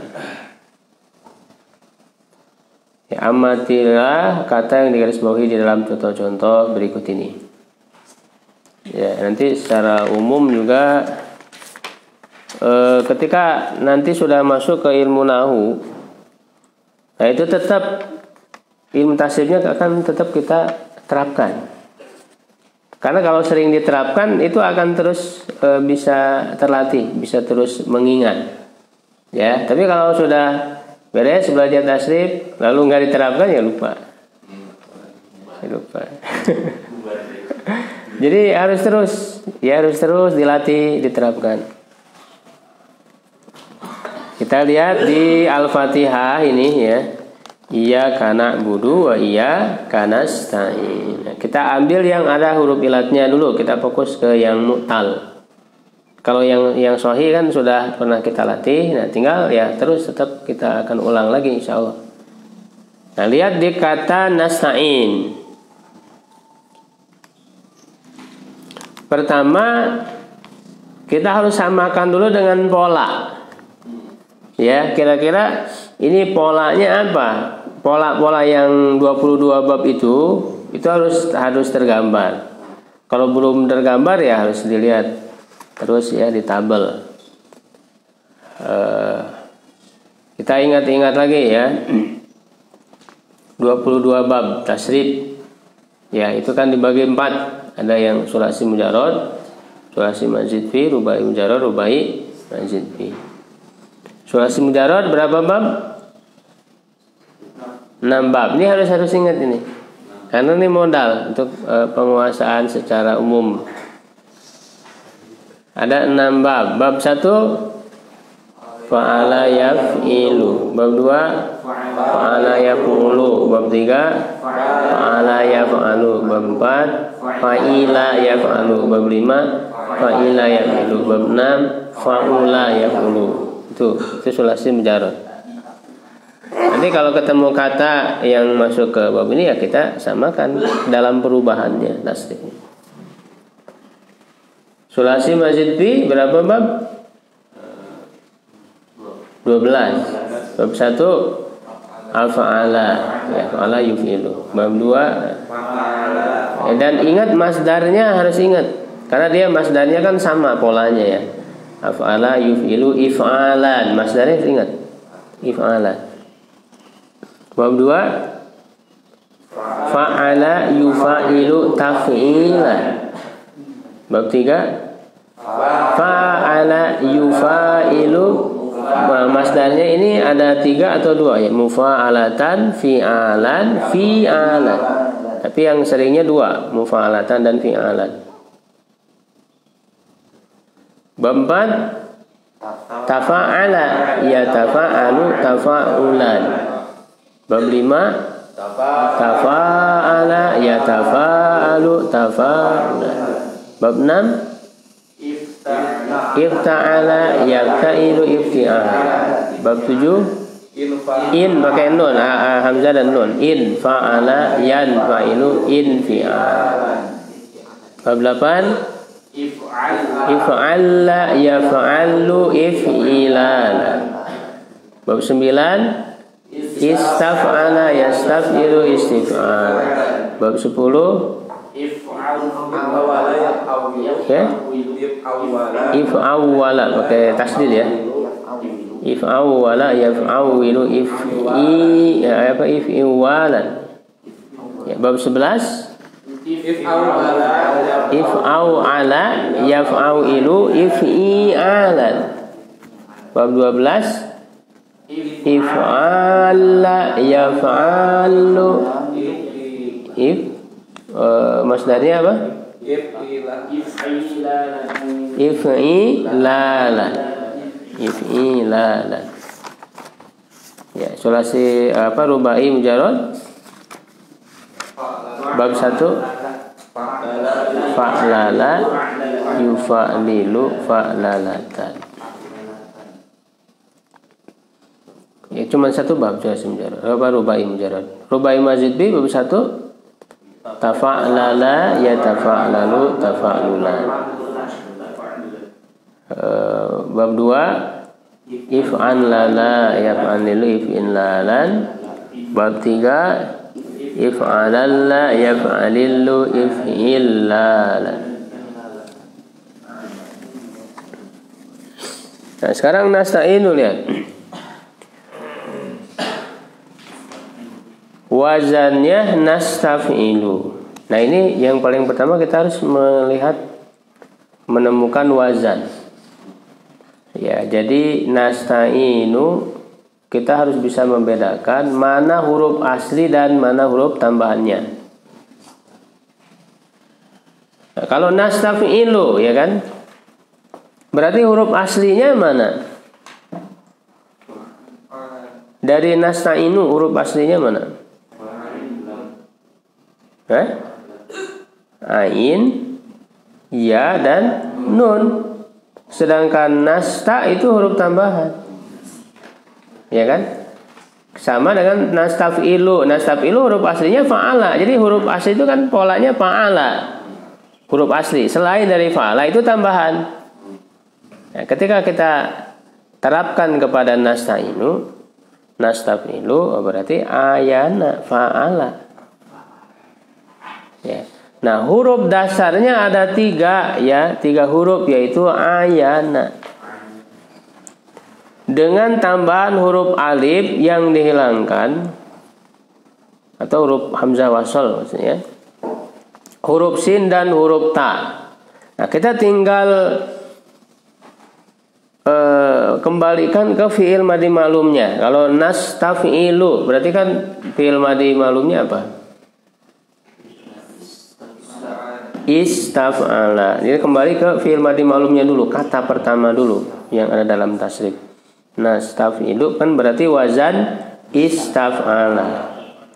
ya. Amatilah kata yang digarisbawahi di dalam contoh-contoh berikut ini ya. Nanti secara umum juga e, ketika nanti sudah masuk ke ilmu nahu, nah itu tetap ilmu tasrifnya akan tetap kita terapkan. Karena kalau sering diterapkan itu akan terus e, bisa terlatih, bisa terus mengingat. Ya, tapi kalau sudah beres belajar tasrif lalu nggak diterapkan ya lupa. Ya, lupa. Jadi harus terus, ya harus terus dilatih, diterapkan. Kita lihat di Al-Fatihah ini ya. Iyyaka na'budu wa iyyaka nasta'in. Nah, kita ambil yang ada huruf ilatnya dulu, kita fokus ke yang mu'tal. Kalau yang yang sahih kan sudah pernah kita latih, nah tinggal ya terus tetap kita akan ulang lagi insyaallah. Nah, lihat di kata nasta'in. Pertama, kita harus samakan dulu dengan pola. Ya, kira-kira ini polanya apa? Pola-pola yang dua puluh dua bab itu itu harus harus tergambar. Kalau belum tergambar ya harus dilihat terus ya di tabel. Uh, kita ingat-ingat lagi ya. dua puluh dua bab tasrif. Ya, itu kan dibagi empat. Ada yang sulasi mujarrad, sulasi mazid fi, rubai mujarrad, rubai mazid fi. Sulasi mujarrad berapa bab? enam bab. Ini harus harus ingat ini. Karena ini modal untuk uh, penguasaan secara umum. Ada enam bab. Bab satu fa'ala yaf'ilu. Bab dua fa'ala yaf'ulu. Bab tiga fa'ala yaf'alu. Bab empat fa'ila yaf'alu. Bab lima fa'ila yaf'ilu. Bab enam fa'ula yaf'ulu. Itu itu sulasi mujarrad. Nanti kalau ketemu kata yang masuk ke bab ini ya kita samakan dalam perubahannya tasdiknya. Sulasi mazid bi berapa bab? dua belas. Bab satu al-fa'ala, ya fa'ala yuf'ilu. Bab dua ya, dan ingat masdarnya harus ingat karena dia masdarnya kan sama polanya ya. Al-fa'ala yuf'ilu if'alan. Masdarnya ingat. If'alan. Bab dua fa'ala yufa'ilu taf'ilan. Bab tiga fa'ala yufa'ilu. Masdarnya ini ada tiga atau dua ya, mufa'alatan, fi'alan, fi'alan. Tapi yang seringnya dua, mufa'alatan dan fi'alan. Bab empat tafa'ala ya tafa'alu tafa'ulan. Bab lima tafa'ala ya tafa'alu tafa'ulan. Bab enam ifta'ala yafta'ilu ifti'ala. Bab tujuh in pakai nun, ah, ah, hamzah dan nun. In fa'ala yanfa'ilu infi'ala. Bab delapan if'ala yaf'alu if'ilala. Bab sembilan istaf'ala yastaf'ilu istif'ala. Bab sepuluh ya if'awwala pakai tasdid ya. If'awwala yaf'awilu if'i ya apa if'iwalan. Ya, bab sebelas if'awala yaf'awilu if'ialan. Bab dua belas if'ala yaf'alu if uh, masdarnya apa? If'ilala. If'ilala. Ya, sulasi apa rubai mujarrad. Bab satu fa'lala yufa'lilu fa'lalatan. Ya, cuma satu bab sulasi mujarrad. Apa rubai mujarrad? Rubai mazid bi bab satu tafa'lala ya tafa'lalu tafa'lulan. Uh, bab dua if'an lala yaf'anilu if'inlalan. Bab tiga if'alalla yaf'alillu if'illalan. Nah, sekarang nasta'inu lihat. Wazannya nastaf'ilu. Nah, ini yang paling pertama kita harus melihat menemukan wazan. Ya, jadi nasta'inu kita harus bisa membedakan mana huruf asli dan mana huruf tambahannya. Nah, kalau nastaf'ilu ya kan? Berarti huruf aslinya mana? Dari nasta'inu huruf aslinya mana? Eh? Ain, ya dan nun. Sedangkan nasta itu huruf tambahan. Ya kan? Sama dengan nastaf'ilu. Nastaf'ilu huruf aslinya fa'ala. Jadi huruf asli itu kan polanya fa'ala. Huruf asli. Selain dari fa'ala itu tambahan. Ya, ketika kita terapkan kepada nasta'inu, nastaf'ilu berarti ayana fa'ala. Ya. Nah, huruf dasarnya ada tiga ya, tiga huruf yaitu ayana. Dengan tambahan huruf alif yang dihilangkan atau huruf hamzah wasal maksudnya, huruf sin dan huruf ta. Nah, kita tinggal uh, kembalikan ke fi'il madhi ma'lumnya. Kalau nastaf'ilu berarti kan fi'il madhi ma'lumnya apa? istaf'ala. Jadi kembali ke fi'il madhi ma'lumnya dulu, kata pertama dulu yang ada dalam tasrif. Nastafilu kan berarti wazan istaf'ala.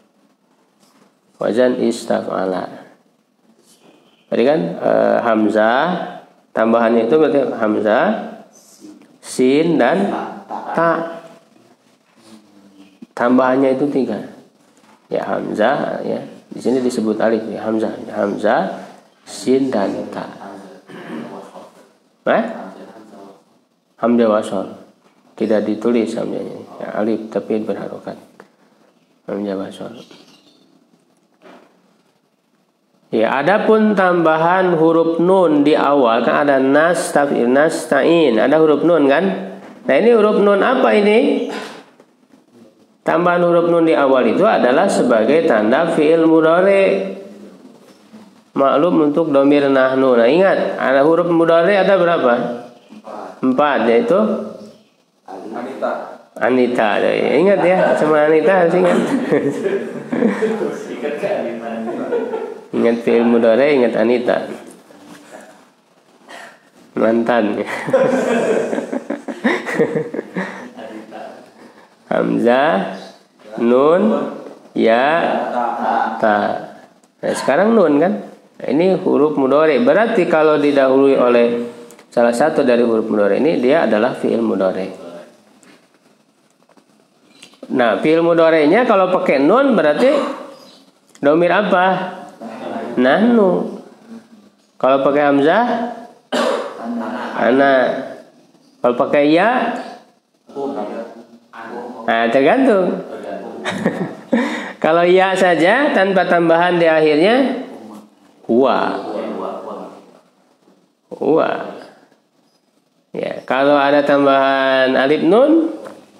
Wazan istaf'ala. Tadi kan eh, hamzah tambahannya itu berarti hamzah, sin dan ta. Tambahannya itu tiga. Ya hamzah ya. Di sini disebut alif ya, hamzah. Hamzah, sin dan ta. Eh? Hamzah wasol. Tidak ditulis hamzahnya. Ya, alif tapi berharokat. Hamzah wasol. Ya, adapun tambahan huruf nun di awal kan ada nastafil, nastain, ada huruf nun kan? Nah, ini huruf nun apa ini? Tambahan huruf nun di awal itu adalah sebagai tanda fi'il mudhari. Maklum untuk domir nahnu. Nah, ingat, ada huruf mudhari ada berapa? Empat, yaitu Anita. Anita. Ingat ya, sama Anita harus ingat. Ingat fi'il mudhari, ingat Anita. Mantan. Hamzah, nun, ya, ta. Nah, sekarang nun kan? Nah, ini huruf mudhari. Berarti kalau didahului oleh salah satu dari huruf mudhari ini, dia adalah fi'il mudhari. Nah, fi'il mudhari'nya kalau pakai nun berarti domir apa? Nahnu. Kalau pakai hamzah, ana. Kalau pakai ya, nah tergantung. Kalau ya saja tanpa tambahan di akhirnya, huwa. Huwa. Ya, kalau ada tambahan alif nun,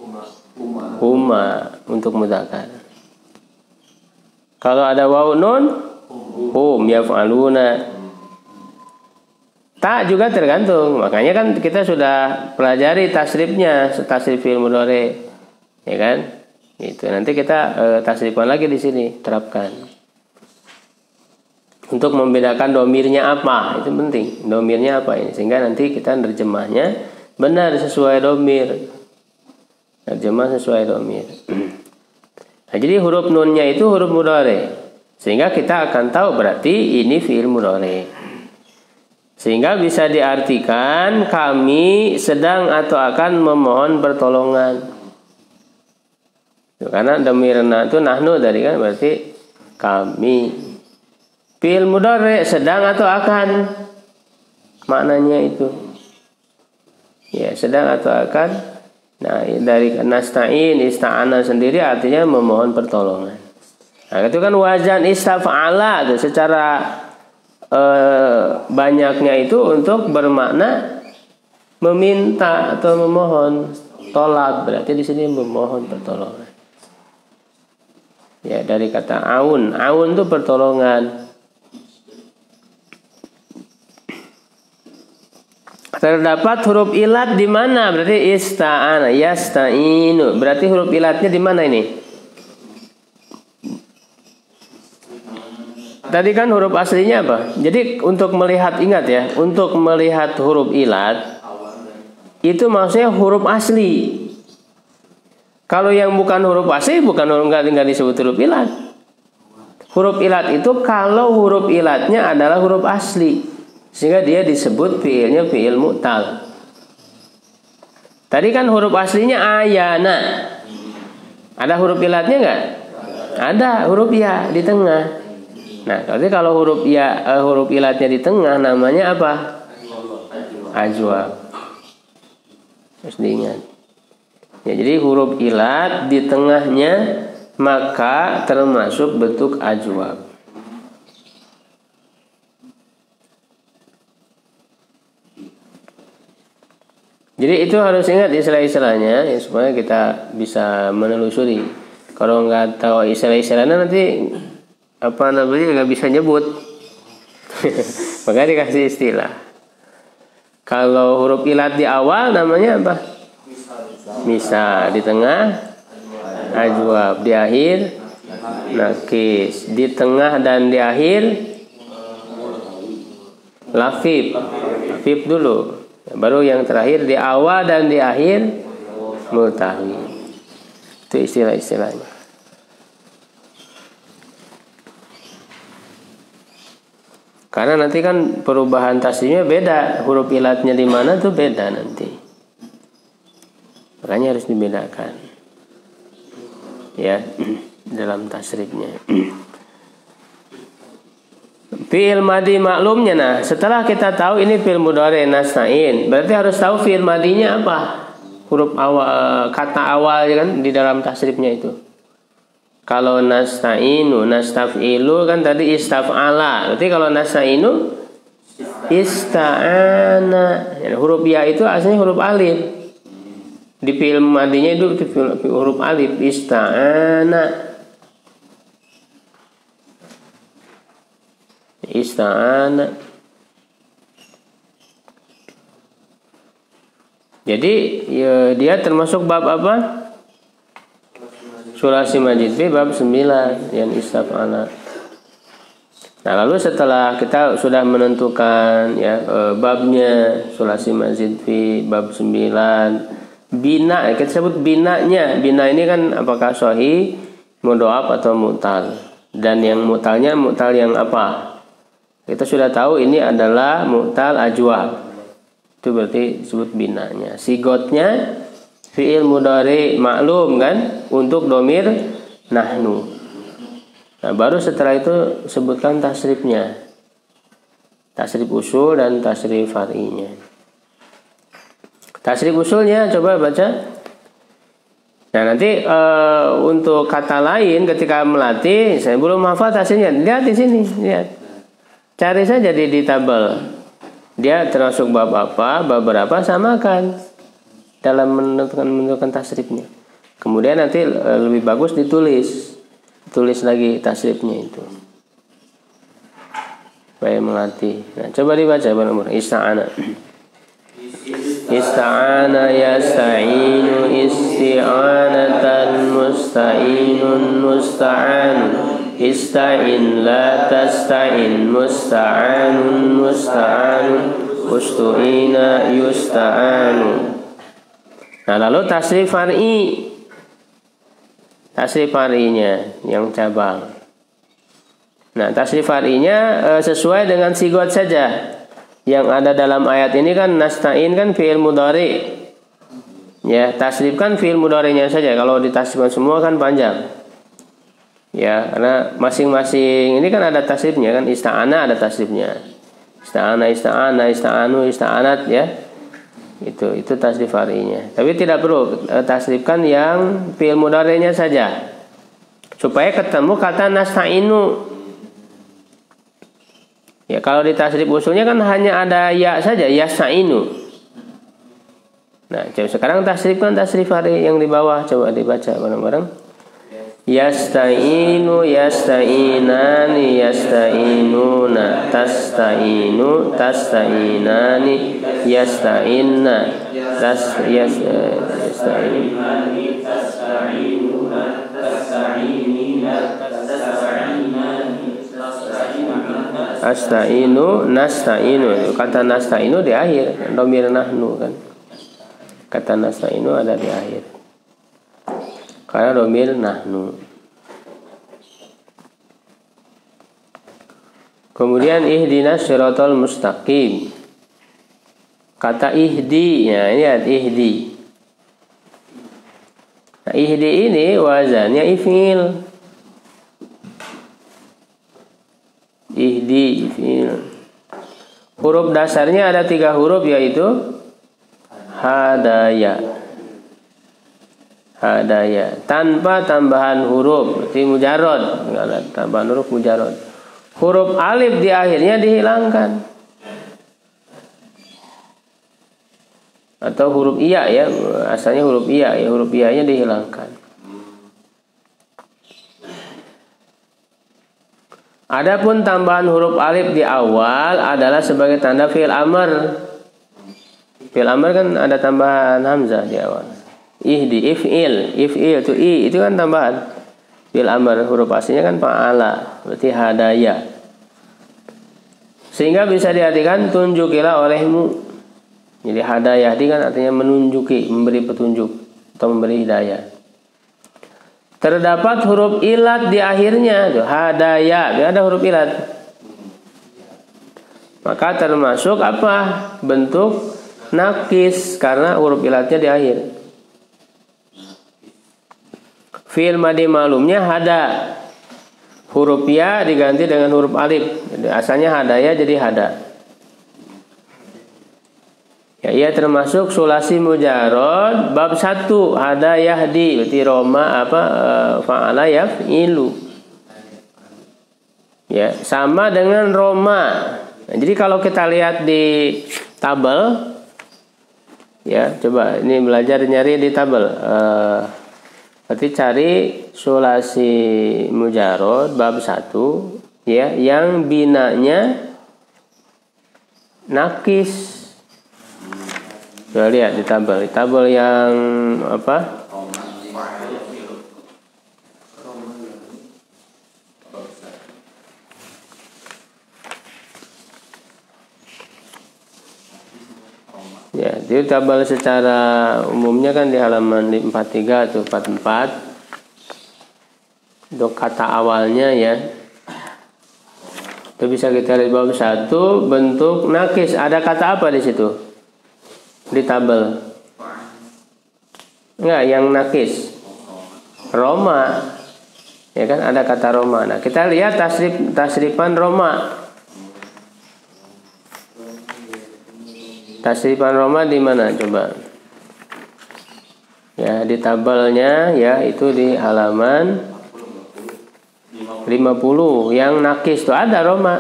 huma untuk mudzakkar. Kalau ada waw nun, hum yaf'aluna. Ta juga tergantung. Makanya kan kita sudah pelajari tasrifnya, tasrif fi'il mudhari. Ya kan? Itu nanti kita e, tasrifkan lagi di sini, terapkan. Untuk membedakan domirnya apa, itu penting. Domirnya apa ini, sehingga nanti kita nerjemahnya benar sesuai domir. Nerjemah sesuai domir. Nah, jadi huruf nunnya itu huruf mudhari. Sehingga kita akan tahu berarti ini fi'il mudhari. Sehingga bisa diartikan kami sedang atau akan memohon pertolongan. Karena dhamirna itu nahnu tadi kan berarti kami. Fi'il mudhari sedang atau akan, maknanya itu. Ya, sedang atau akan. Nah, dari nasta'in, ista'ana sendiri artinya memohon pertolongan. Nah, itu kan wazan istafa'ala itu secara eh, banyaknya itu untuk bermakna meminta atau memohon, tolab, berarti di sini memohon pertolongan. Ya, dari kata aun, aun itu pertolongan. Terdapat huruf ilat di mana? Berarti ista'ana, yasta'inu. Berarti huruf ilatnya di mana ini? Tadi kan huruf aslinya apa? Jadi untuk melihat, ingat ya, untuk melihat huruf ilat itu maksudnya huruf asli. Kalau yang bukan huruf asli, bukan huruf enggak, enggak disebut huruf ilat. Huruf ilat itu kalau huruf ilatnya adalah huruf asli, sehingga dia disebut fi'ilnya fi'il mu'tal. Tadi kan huruf aslinya ayana. Ada huruf ilatnya enggak? Ada huruf ya di tengah. Nah, berarti kalau huruf ya uh, huruf ilatnya di tengah namanya apa? Ajwab. Harus diingat. Ya, jadi huruf ilat di tengahnya maka termasuk bentuk ajwab. Jadi itu harus ingat istilah-istilahnya ya, supaya kita bisa menelusuri. Kalau nggak tahu istilah-istilahnya nanti apa namanya nggak bisa nyebut. Maka dikasih istilah. Kalau huruf ilat di awal namanya apa? Misal. Di tengah ajwab, di akhir nakis, di tengah dan di akhir lafif. Lafif dulu. Baru yang terakhir di awal dan di akhir multawi. Itu istilah-istilahnya. Karena nanti kan perubahan tasrifnya beda, huruf ilatnya di mana tuh beda nanti. Makanya harus dibedakan. Ya, dalam tasrifnya. Fi'il madi maklumnya, nah setelah kita tahu ini fi'il mudhari nasta'in, berarti harus tahu fi'il madinya apa, huruf awal, kata awal kan di dalam tasrifnya itu. Kalau nasta'inu, nastaf'ilu kan tadi istaf'ala, berarti kalau nasta'inu ista'ana. Ya, huruf ya itu aslinya huruf alif. Di fi'il madinya itu huruf alif, ista'ana. Ista'ana. Jadi ya, dia termasuk bab apa? Sulasi majid B bab sembilan yang istaf'ala. Nah, lalu setelah kita sudah menentukan ya e, babnya sulasi majid B bab sembilan, bina kita sebut binanya. Bina ini kan apakah sahih, mudhaf atau mu'tal. Dan yang mu'talnya mu'tal yang apa? Kita sudah tahu ini adalah mu'tal ajwab. Itu berarti disebut binanya. Sigotnya fi'il mudhari maklum kan untuk domir nahnu. Nah, baru setelah itu sebutkan tasrifnya. Tasrif usul dan tasrif far'inya. Tasrif usulnya coba baca. Nah, nanti e, untuk kata lain ketika melatih, saya belum hafal tasrifnya. Lihat di sini, lihat. Cari saja di, di tabel. Dia termasuk bab apa, bab berapa, samakan dalam menentukan menentukan tasrifnya. Kemudian nanti e, lebih bagus ditulis. Tulis lagi tasrifnya itu. Supaya melatih. Nah, coba dibaca benar-benar. Ista'ana. Ista'ana yasta'inu isti'anatan musta'inun musta'an. Ista'in la tasta'in musta'anun musta'anun ustu'ina yusta'anu. Nah, lalu tasrif far'i. Tasrif far'inya yang cabang. Nah, tasrif far'inya e, sesuai dengan sigot saja. Yang ada dalam ayat ini kan nasta'in kan fi'il mudhari. Ya, tasrif kan fi'il mudhari'nya saja. Kalau ditasrifkan semua kan panjang. Ya, karena masing-masing ini kan ada tasrifnya kan, ista'ana ada tasrifnya. Ista'ana, ista'ana, ista'anu, ista'anat ya. Itu itu tasrif far'inya. Tapi tidak perlu e, tasrifkan yang fi'il mudhari'nya saja. Supaya ketemu kata nasta'inu. Ya, kalau di tasrif usulnya kan hanya ada ya saja, yasta'inu. Nah, coba sekarang tasrifkan tasrif far'i yang di bawah, coba dibaca bareng-bareng. Yasta'inu, yasta'inani, yasta'inuna, tasta'inu, tasta'inani, yasta'inna, tas yas yasta'inani, tasta'inuna, tasta'inina, tasta'inani, asta'inu, nasta'inu. Kata nasta'inu di akhir, dhamir nahnu kan. Kata nasta'inu ada di akhir. Karena dhamir nahnu. Kemudian ihdinas siratal mustaqim. Kata ihdi, ya ini ada ihdi. Nah, ihdi ini wazannya if'il. Ihdi if'il. Huruf dasarnya ada tiga huruf yaitu hadaya. Hadaya tanpa tambahan huruf, berarti mujarrad, enggak ada tambahan huruf mujarrad. Huruf alif di akhirnya dihilangkan. Atau huruf iya ya, asalnya huruf iya ya, huruf iya-nya dihilangkan. Adapun tambahan huruf alif di awal adalah sebagai tanda fi'il amr. Fi'il amr kan ada tambahan hamzah di awal. Ihdi, if'il, if'il itu i, itu kan tambahan fi'il amr, huruf aslinya kan fa'ala, berarti hadaya. Sehingga bisa diartikan tunjukilah olehmu. Jadi hada yahdi kan artinya menunjuki, memberi petunjuk atau memberi hidayah. Terdapat huruf ilat di akhirnya, tuh hadaya, ada huruf ilat. Maka termasuk apa? Bentuk nakis karena huruf ilatnya di akhir. Fi'il madi ma'lumnya hada. Huruf ya diganti dengan huruf alif. Jadi asalnya hadaya jadi hada. Ya, ia termasuk sulasi mujarrad bab satu hada yahdi. Berarti roma apa e, fa'ala yaf'ilu. Ya, sama dengan roma. Nah, jadi kalau kita lihat di tabel, ya coba ini belajar nyari di tabel. Uh, berarti cari sulasi mujarrad bab satu, ya yang binanya nakis. Coba lihat di tabel, di tabel yang apa? Ya, di tabel secara umumnya kan di halaman empat puluh tiga atau empat puluh empat. Untuk kata awalnya ya. Itu bisa kita lihat bab satu bentuk nakis. Ada kata apa di situ? Di tabel. Enggak, yang nakis. Roma. Ya kan ada kata Roma. Nah, kita lihat tasrif tasrifan Roma. Tasrifan Roma di mana coba? Ya, di tabelnya ya itu di halaman lima puluh yang nakis tuh ada Roma.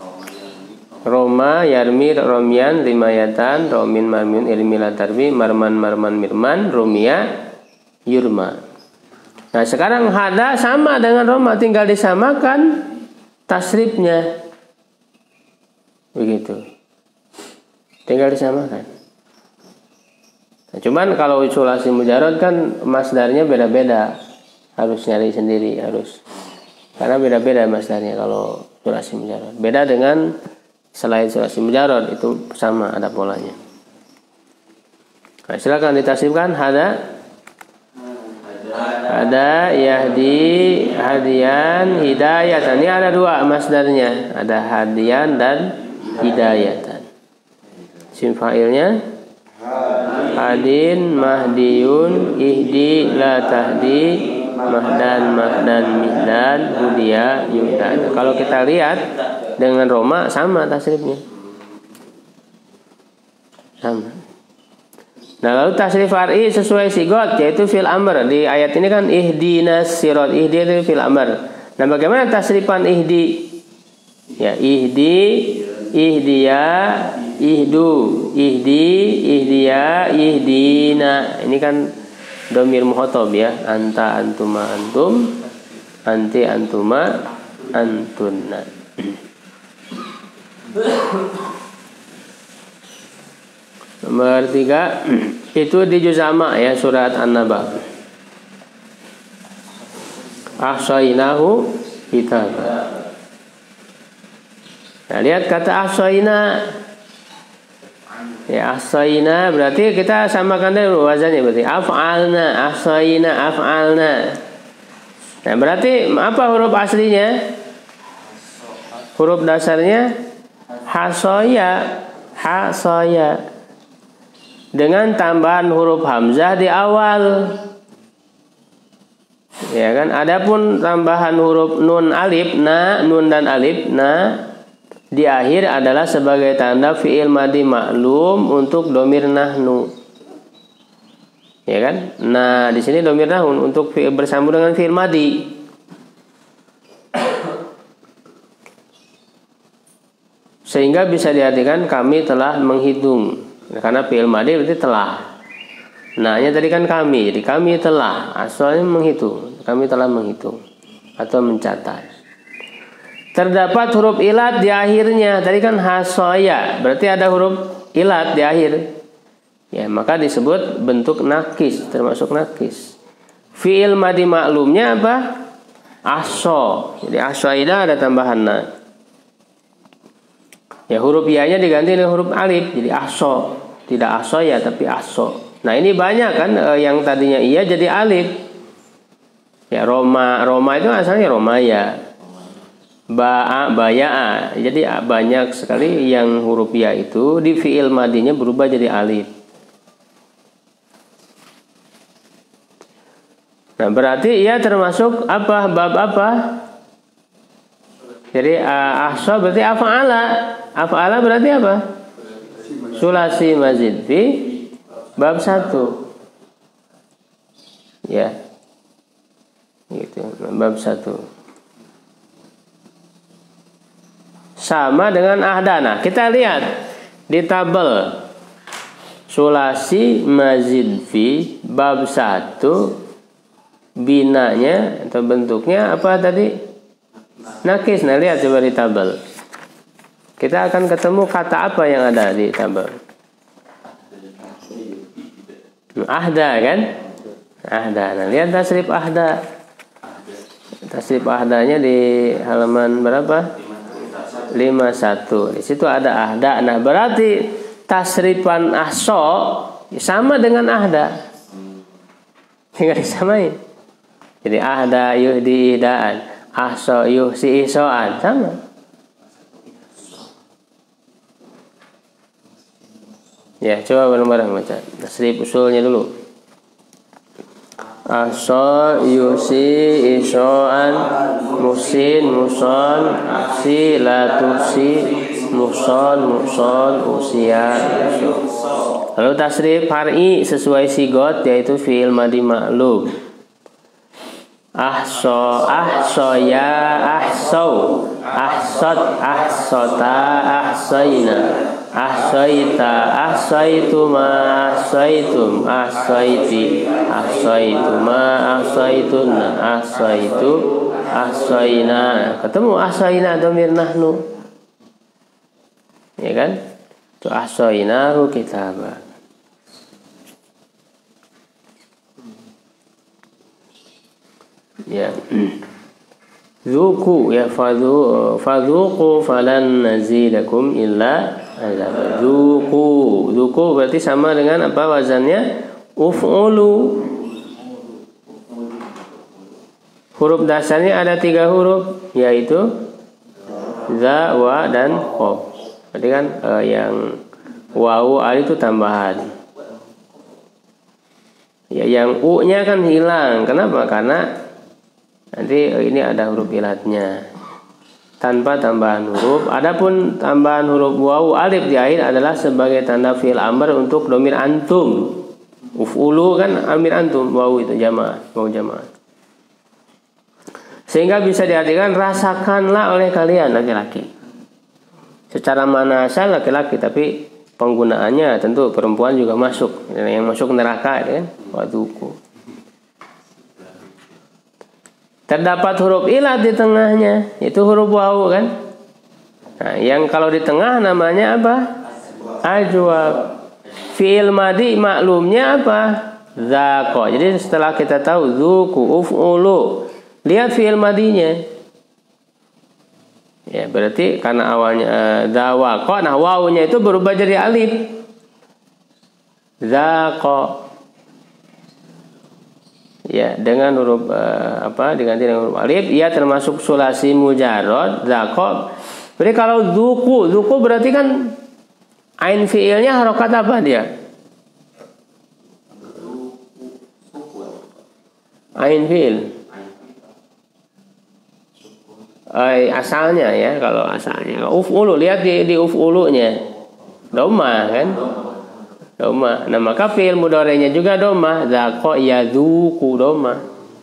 Roma yarmi romyan rimayatan romin marmin ilmila tarbi marman marman mirman rumia yurma. Nah, sekarang hada sama dengan Roma, tinggal disamakan tasrifnya. Begitu. Tinggal disamakan. Nah, cuman kalau sulasi mujarrad kan masdarnya beda-beda, harus nyari sendiri, harus karena beda-beda masdarnya kalau sulasi mujarrad. Beda dengan selain sulasi mujarrad itu sama ada polanya. Nah, silakan ditasrifkan hada, ada yahdi, hadian, hidayatan. Ini ada dua masdarnya, ada hadian dan hidayatan. Sim fa'ilnya hadin mahdiyun ihdi la tahdi mahdan mahdan mihdan hudiya yuhdan. Kalau kita lihat dengan Roma sama tasrifnya, sama. Nah, lalu tasrif far'i sesuai sigot yaitu fil amr. Di ayat ini kan ihdinas sirat, ihdi itu fil amr. Nah, bagaimana tasrifan ihdi? Ya, ihdi, ihdiya, ihdu, ihdi, ihdiya, ihdina. Ini kan domir muhotob ya. Anta, antuma, antum, anti, antuma, antunna. Nomor tiga itu di juzama ya, surat An-Naba. Ahsainahu kitabah. Nah, lihat kata ahsaina. Ya, ahsaina berarti kita samakan dulu wazannya, berarti af'alna, ahsaina, af'alna. Nah, berarti apa huruf aslinya? Huruf dasarnya hasoya, hasoya. Dengan tambahan huruf hamzah di awal. Ya kan? Adapun tambahan huruf nun alif, na, nun dan alif, na di akhir adalah sebagai tanda fi'il madi maklum untuk domir nahnu. Ya kan? Nah, di sini domir nahnu untuk fi'il bersambung dengan fi'il madi. Sehingga bisa diartikan kami telah menghitung. Karena fi'il madi berarti telah. Nah-nya tadi kan kami, jadi kami telah. Asalnya menghitung, kami telah menghitung atau mencatat. Terdapat huruf ilat di akhirnya. Tadi kan hasoya, berarti ada huruf ilat di akhir. Ya, maka disebut bentuk nakis, termasuk nakis. Fi'il madi maklumnya apa? Aso. Jadi asoida ada tambahan na. Ya, huruf ya-nya diganti dengan huruf alif, jadi ahso. Tidak ahso ya, tapi ahso. Nah, ini banyak kan eh, yang tadinya iya jadi alif. Ya, Roma, Roma itu asalnya Romaya. Ba'a, baya'a. Jadi banyak sekali yang huruf ya itu di fi'il madinya berubah jadi alif. Nah, berarti ia termasuk apa? Bab apa? Jadi uh, ahsa berarti af'ala. Af'ala berarti apa? Sulasi mazid fi bab satu. Ya. Gitu, bab satu. Sama dengan ahdana. Kita lihat di tabel sulasi mazid fi bab satu, binanya atau bentuknya apa tadi? Nakis. Nah, lihat coba di tabel. Kita akan ketemu kata apa yang ada di tabel. Ahda kan? Ahda. Nah, lihat tasrif ahda. Tasrif ahdanya di halaman berapa? lima puluh satu. Di situ ada ahda. Nah, berarti tasrifan ahso sama dengan ahda. Tinggal disamain. Jadi ahda yuhdi ihdaan. Ahso yuhsi ihsoan sama. Ya, coba bareng-bareng baca. Tasrif usulnya dulu. Ahso yuhsi ihsoan musin muson aksi latusi muson muson usia usul. Lalu tasrif far'i sesuai sigot yaitu fi'il madi ma'lum. Ahso, ahso ya, ahsau, ahsot, ahsota, ahsoina, ahsoita, ahsoituma, ahsoitum, ahsoiti, ahsoituma, ahsoituna, ahsoitu, ahsoina. Ketemu ahsoina domir nahnu. Ya kan? Itu ahsoinahu kitabah. Ya, zuku ya fadhu fadhuqu falan nazilakum illa azab. Zuku, zuku berarti sama dengan apa wazannya? Uf'ulu. Huruf dasarnya ada tiga huruf, yaitu za, wa, dan qaf. Berarti kan eh, yang wawu al itu tambahan. Ya, yang u-nya kan hilang. Kenapa? Karena nanti ini ada huruf ilatnya tanpa tambahan huruf. Adapun tambahan huruf wawu alif di akhir adalah sebagai tanda fi'il amr untuk domir antum. Uf'ulu kan amir antum, wawu itu jamaah, wawu jamaah. Sehingga bisa diartikan rasakanlah oleh kalian laki-laki. Secara mana asal laki-laki, tapi penggunaannya tentu perempuan juga masuk. Yang masuk neraka kan waduku. Terdapat huruf ilat di tengahnya, itu huruf wawu kan. Nah, yang kalau di tengah namanya apa? Ajwab. Fi'il madi maklumnya apa? Zaqa. Jadi setelah kita tahu zuku, uf'ulu, lihat fi'il madinya. Ya, berarti karena awalnya uh, zawaqa, nah wawunya itu berubah jadi alif. Zaqa. Ya, dengan huruf uh, apa diganti dengan huruf alif, ia termasuk sulasi mujarrad zaqa. Berarti kalau zuku, zuku berarti kan ain fiilnya harokat apa dia? Ain fiil. Eh, asalnya ya, kalau asalnya uf'ulu, lihat di di uf'ulunya doma kan? Doma. Nah, maka fi'il mudhari'nya juga doma. Zaqa yadzuqu doma.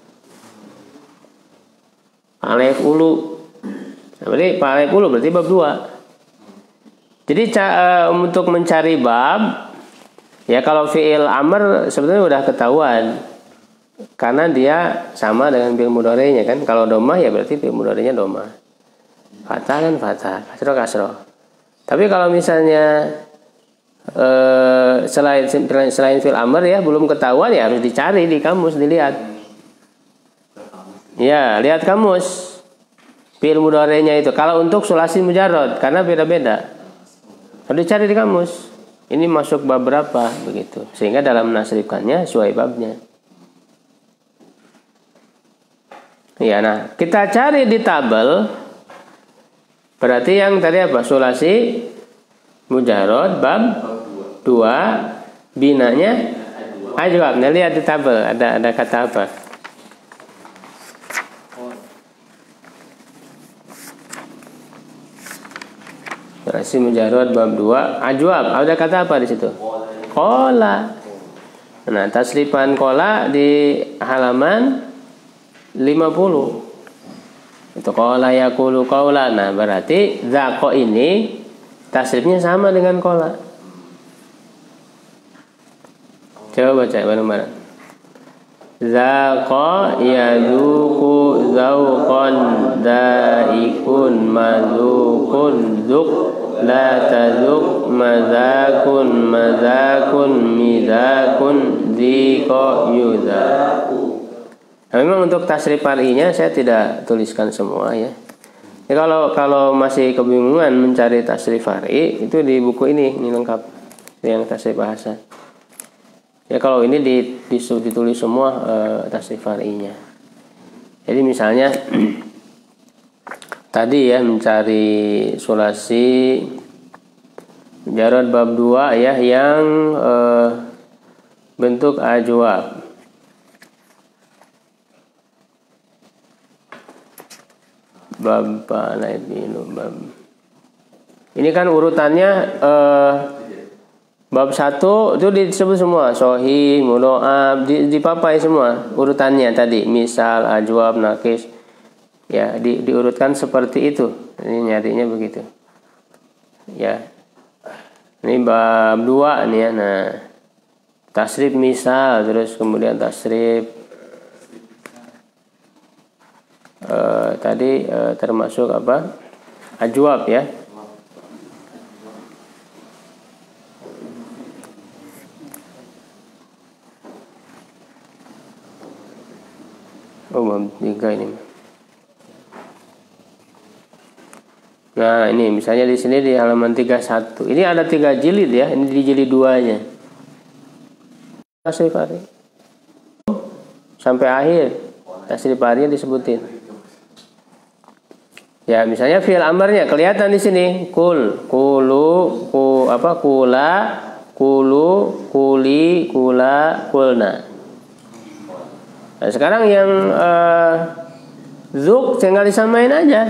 Alif ulu. Nah, berarti alif ulu berarti bab dua. Jadi uh, untuk mencari bab ya, kalau fi'il amr sebetulnya udah ketahuan. Karena dia sama dengan fi'il mudhari'nya kan. Kalau doma ya berarti fi'il mudhari'nya doma. Fathah kan fathah, kasroh kasroh. Tapi kalau misalnya Uh, selain selain fil amr ya belum ketahuan, ya harus dicari di kamus, dilihat. Ya, lihat kamus. Fi'il mudhari'nya itu kalau untuk sulasi mujarrad karena beda-beda. Harus dicari di kamus. Ini masuk bab berapa begitu. Sehingga dalam menasrifkannya sesuai babnya. Ya, nah kita cari di tabel. Berarti yang tadi apa? Sulasi mujarrad bab dua, binanya ajwab. Nah, lihat di tabel ada ada kata apa? Sulasi mujarrad bab dua, ajwab. Ada kata apa di situ? Qala. Nah, tasrifan qala di halaman lima puluh. Itu qala yaqulu qaula. Nah, berarti zaqa ini tasrifnya sama dengan qala. Coba baca bareng-bareng. Zaqa yazuqu zauqan daikun mazukun zuk la tazuk mazakun mazakun mizakun ziko yuzaku. Nah, memang untuk tasrif fari'nya saya tidak tuliskan semua ya. Ya kalau kalau masih kebingungan mencari tasrif fari, itu di buku ini, ini lengkap yang tasrif bahasa. Ya kalau ini ditulis semua uh, tasrif fari'nya. Jadi misalnya tadi ya mencari sulasi mujarrad bab dua ya yang uh, bentuk ajwab. Bab bab. Ini kan urutannya uh, bab satu itu disebut semua sohi, mudoab, dipapai semua urutannya tadi. Misal, ajwab, nakis. Ya, di, diurutkan seperti itu. Ini nyarinya begitu. Ya. Ini bab dua nih ya. Nah, tasrif misal, terus kemudian tasrif Uh, tadi uh, termasuk apa? Ajwab ya. Oh, bab tiga ini. Nah, ini misalnya di sini di halaman tiga puluh satu. Ini ada tiga jilid ya. Ini di jilid duanya. Tasrif fari. Sampai akhir. Tasrif farinya disebutin. Ya, misalnya fi'il amarnya kelihatan di sini. Kul, kulu, ku apa? Kula, kulu, kuli, kula, kulna. Nah, sekarang yang uh, zuk tinggal disamain aja.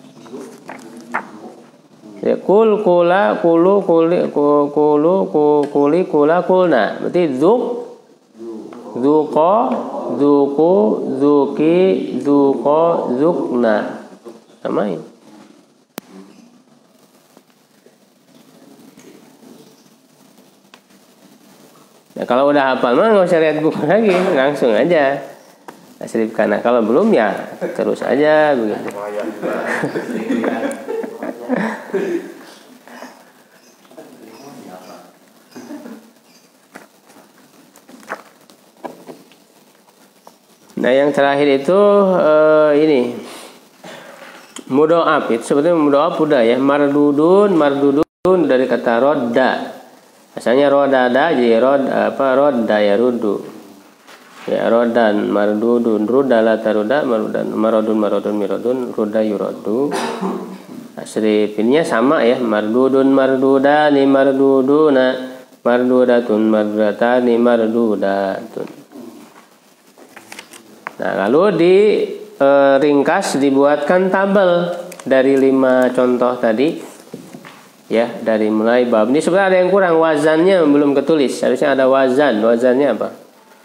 Ya, kul, kula, kulu, kuli, kulu, kuli, kula, kulna. Berarti zuk, zuko, zuku, zuki, zuko, zukna. Samain. Nah, kalau udah hafal mah nggak usah lihat buku lagi, langsung aja tasrifkan. Nah, kalau belum ya terus aja begitu. Nah, yang terakhir itu uh, ini mudoab. Itu sebetulnya mudoab udah ya. Mardudun, mardudun dari kata rodda. Asalnya rodada jadi rod apa rodda ya rudu. Ya rodan mardudun rudala taruda marudan marodun marodun mirodun ruda yurodu. Tasrifnya sama ya. Mardudun mardudani marduduna mardudatun mardudatani mardudatun. Nah, lalu di e, ringkas dibuatkan tabel dari lima contoh tadi ya, dari mulai bab. Ini sebenarnya ada yang kurang, wazannya belum ketulis. Harusnya ada wazan. Wazannya apa?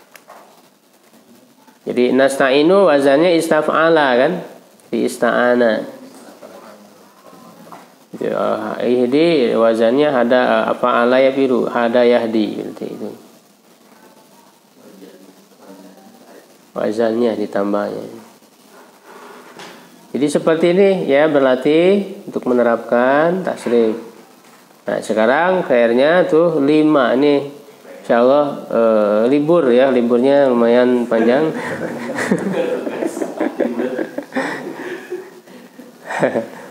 Jadi nasta'inu wazannya istaf'ala kan? Di ista'ana. Ya, ihdi wazannya ada apa ala ya biru, hada yahdi seperti itu. Wazannya ditambahnya. Jadi seperti ini ya, berlatih untuk menerapkan tasrif. Nah, sekarang khairnya tuh lima nih. Insyaallah eh, libur ya, liburnya lumayan panjang.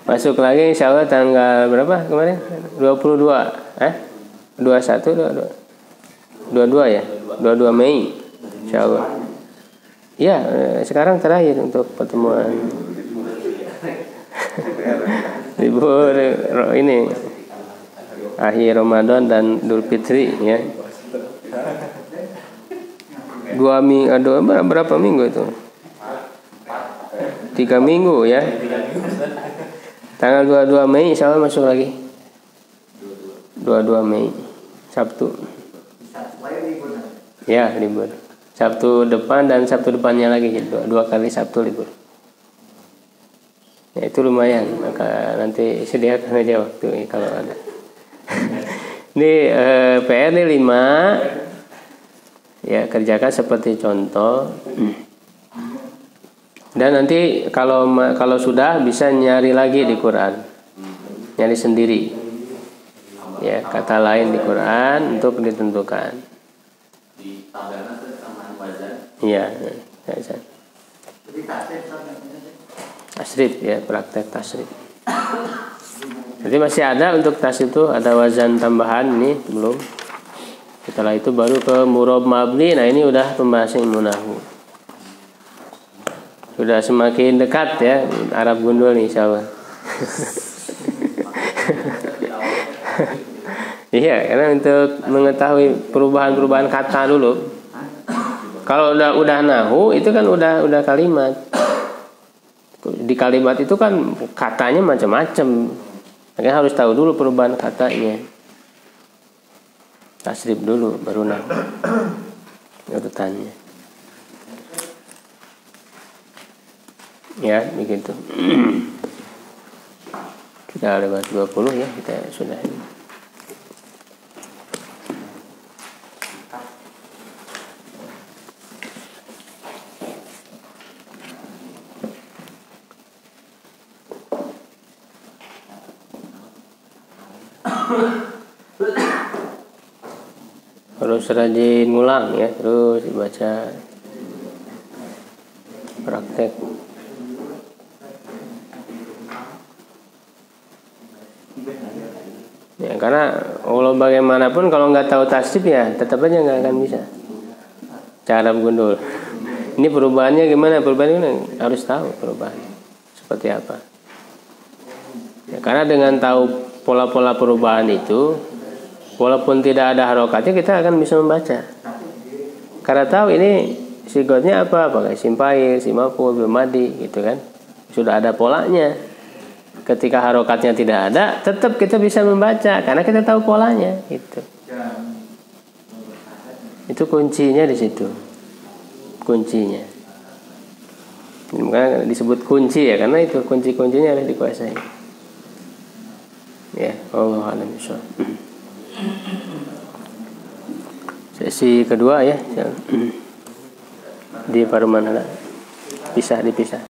Masuk lagi insya Allah tanggal berapa kemarin? dua puluh dua eh? dua puluh satu, dua puluh dua dua puluh dua ya? dua puluh dua Mei insya Allah. Ya, sekarang terakhir untuk pertemuan. Libur ini akhir Ramadan dan Idul Fitri ya. Dua minggu, dua, berapa minggu itu? Tiga minggu ya. Tanggal dua puluh dua Mei insya Allah masuk lagi. dua puluh dua Mei Sabtu. Ya libur. Sabtu depan dan Sabtu depannya lagi dua, dua kali Sabtu libur. Ya itu lumayan. Maka nanti sediakan aja waktu kalau ada. Ini eh, P R ini lima. Ya kerjakan seperti contoh. Dan nanti kalau kalau sudah bisa nyari lagi di Quran, nyari sendiri, ya kata lain di Quran untuk ditentukan. Iya, tasrif ya, praktek tasrif. Jadi masih ada untuk tasrif itu ada wazan tambahan ini belum. Setelah itu baru ke murab mabni. Nah ini udah pembahasan ilmu nahwu. Sudah semakin dekat ya Arab gundul nih insyaallah. Iya, karena untuk mengetahui perubahan-perubahan kata dulu. Kalau udah udah nahwu itu kan udah udah kalimat. Di kalimat itu kan katanya macam-macam. Makanya harus tahu dulu perubahan katanya. Tasrif dulu baru nahwu. Urutannya. Ya begitu. Kita lewat dua puluh ya, kita sudah ini. Harus rajin ngulang ya, terus dibaca, praktek. Ya, karena kalau bagaimanapun kalau nggak tahu tasrif ya tetap aja nggak akan bisa cara gundul. Ini perubahannya gimana? Perubahannya harus tahu perubahan seperti apa. Ya, karena dengan tahu pola-pola perubahan itu, walaupun tidak ada harokatnya kita akan bisa membaca. Karena tahu ini sigotnya apa, pakai simpail, simapul, belmadi, gitu kan? Sudah ada polanya. Ketika harokatnya tidak ada, tetap kita bisa membaca karena kita tahu polanya. Itu, itu kuncinya di situ. Kuncinya. Makanya disebut kunci ya, karena itu kunci-kuncinya harus dikuasai. Ya, Allah a'lam bishawab. Sesi kedua ya, di Paruman ada. Pisah dipisah.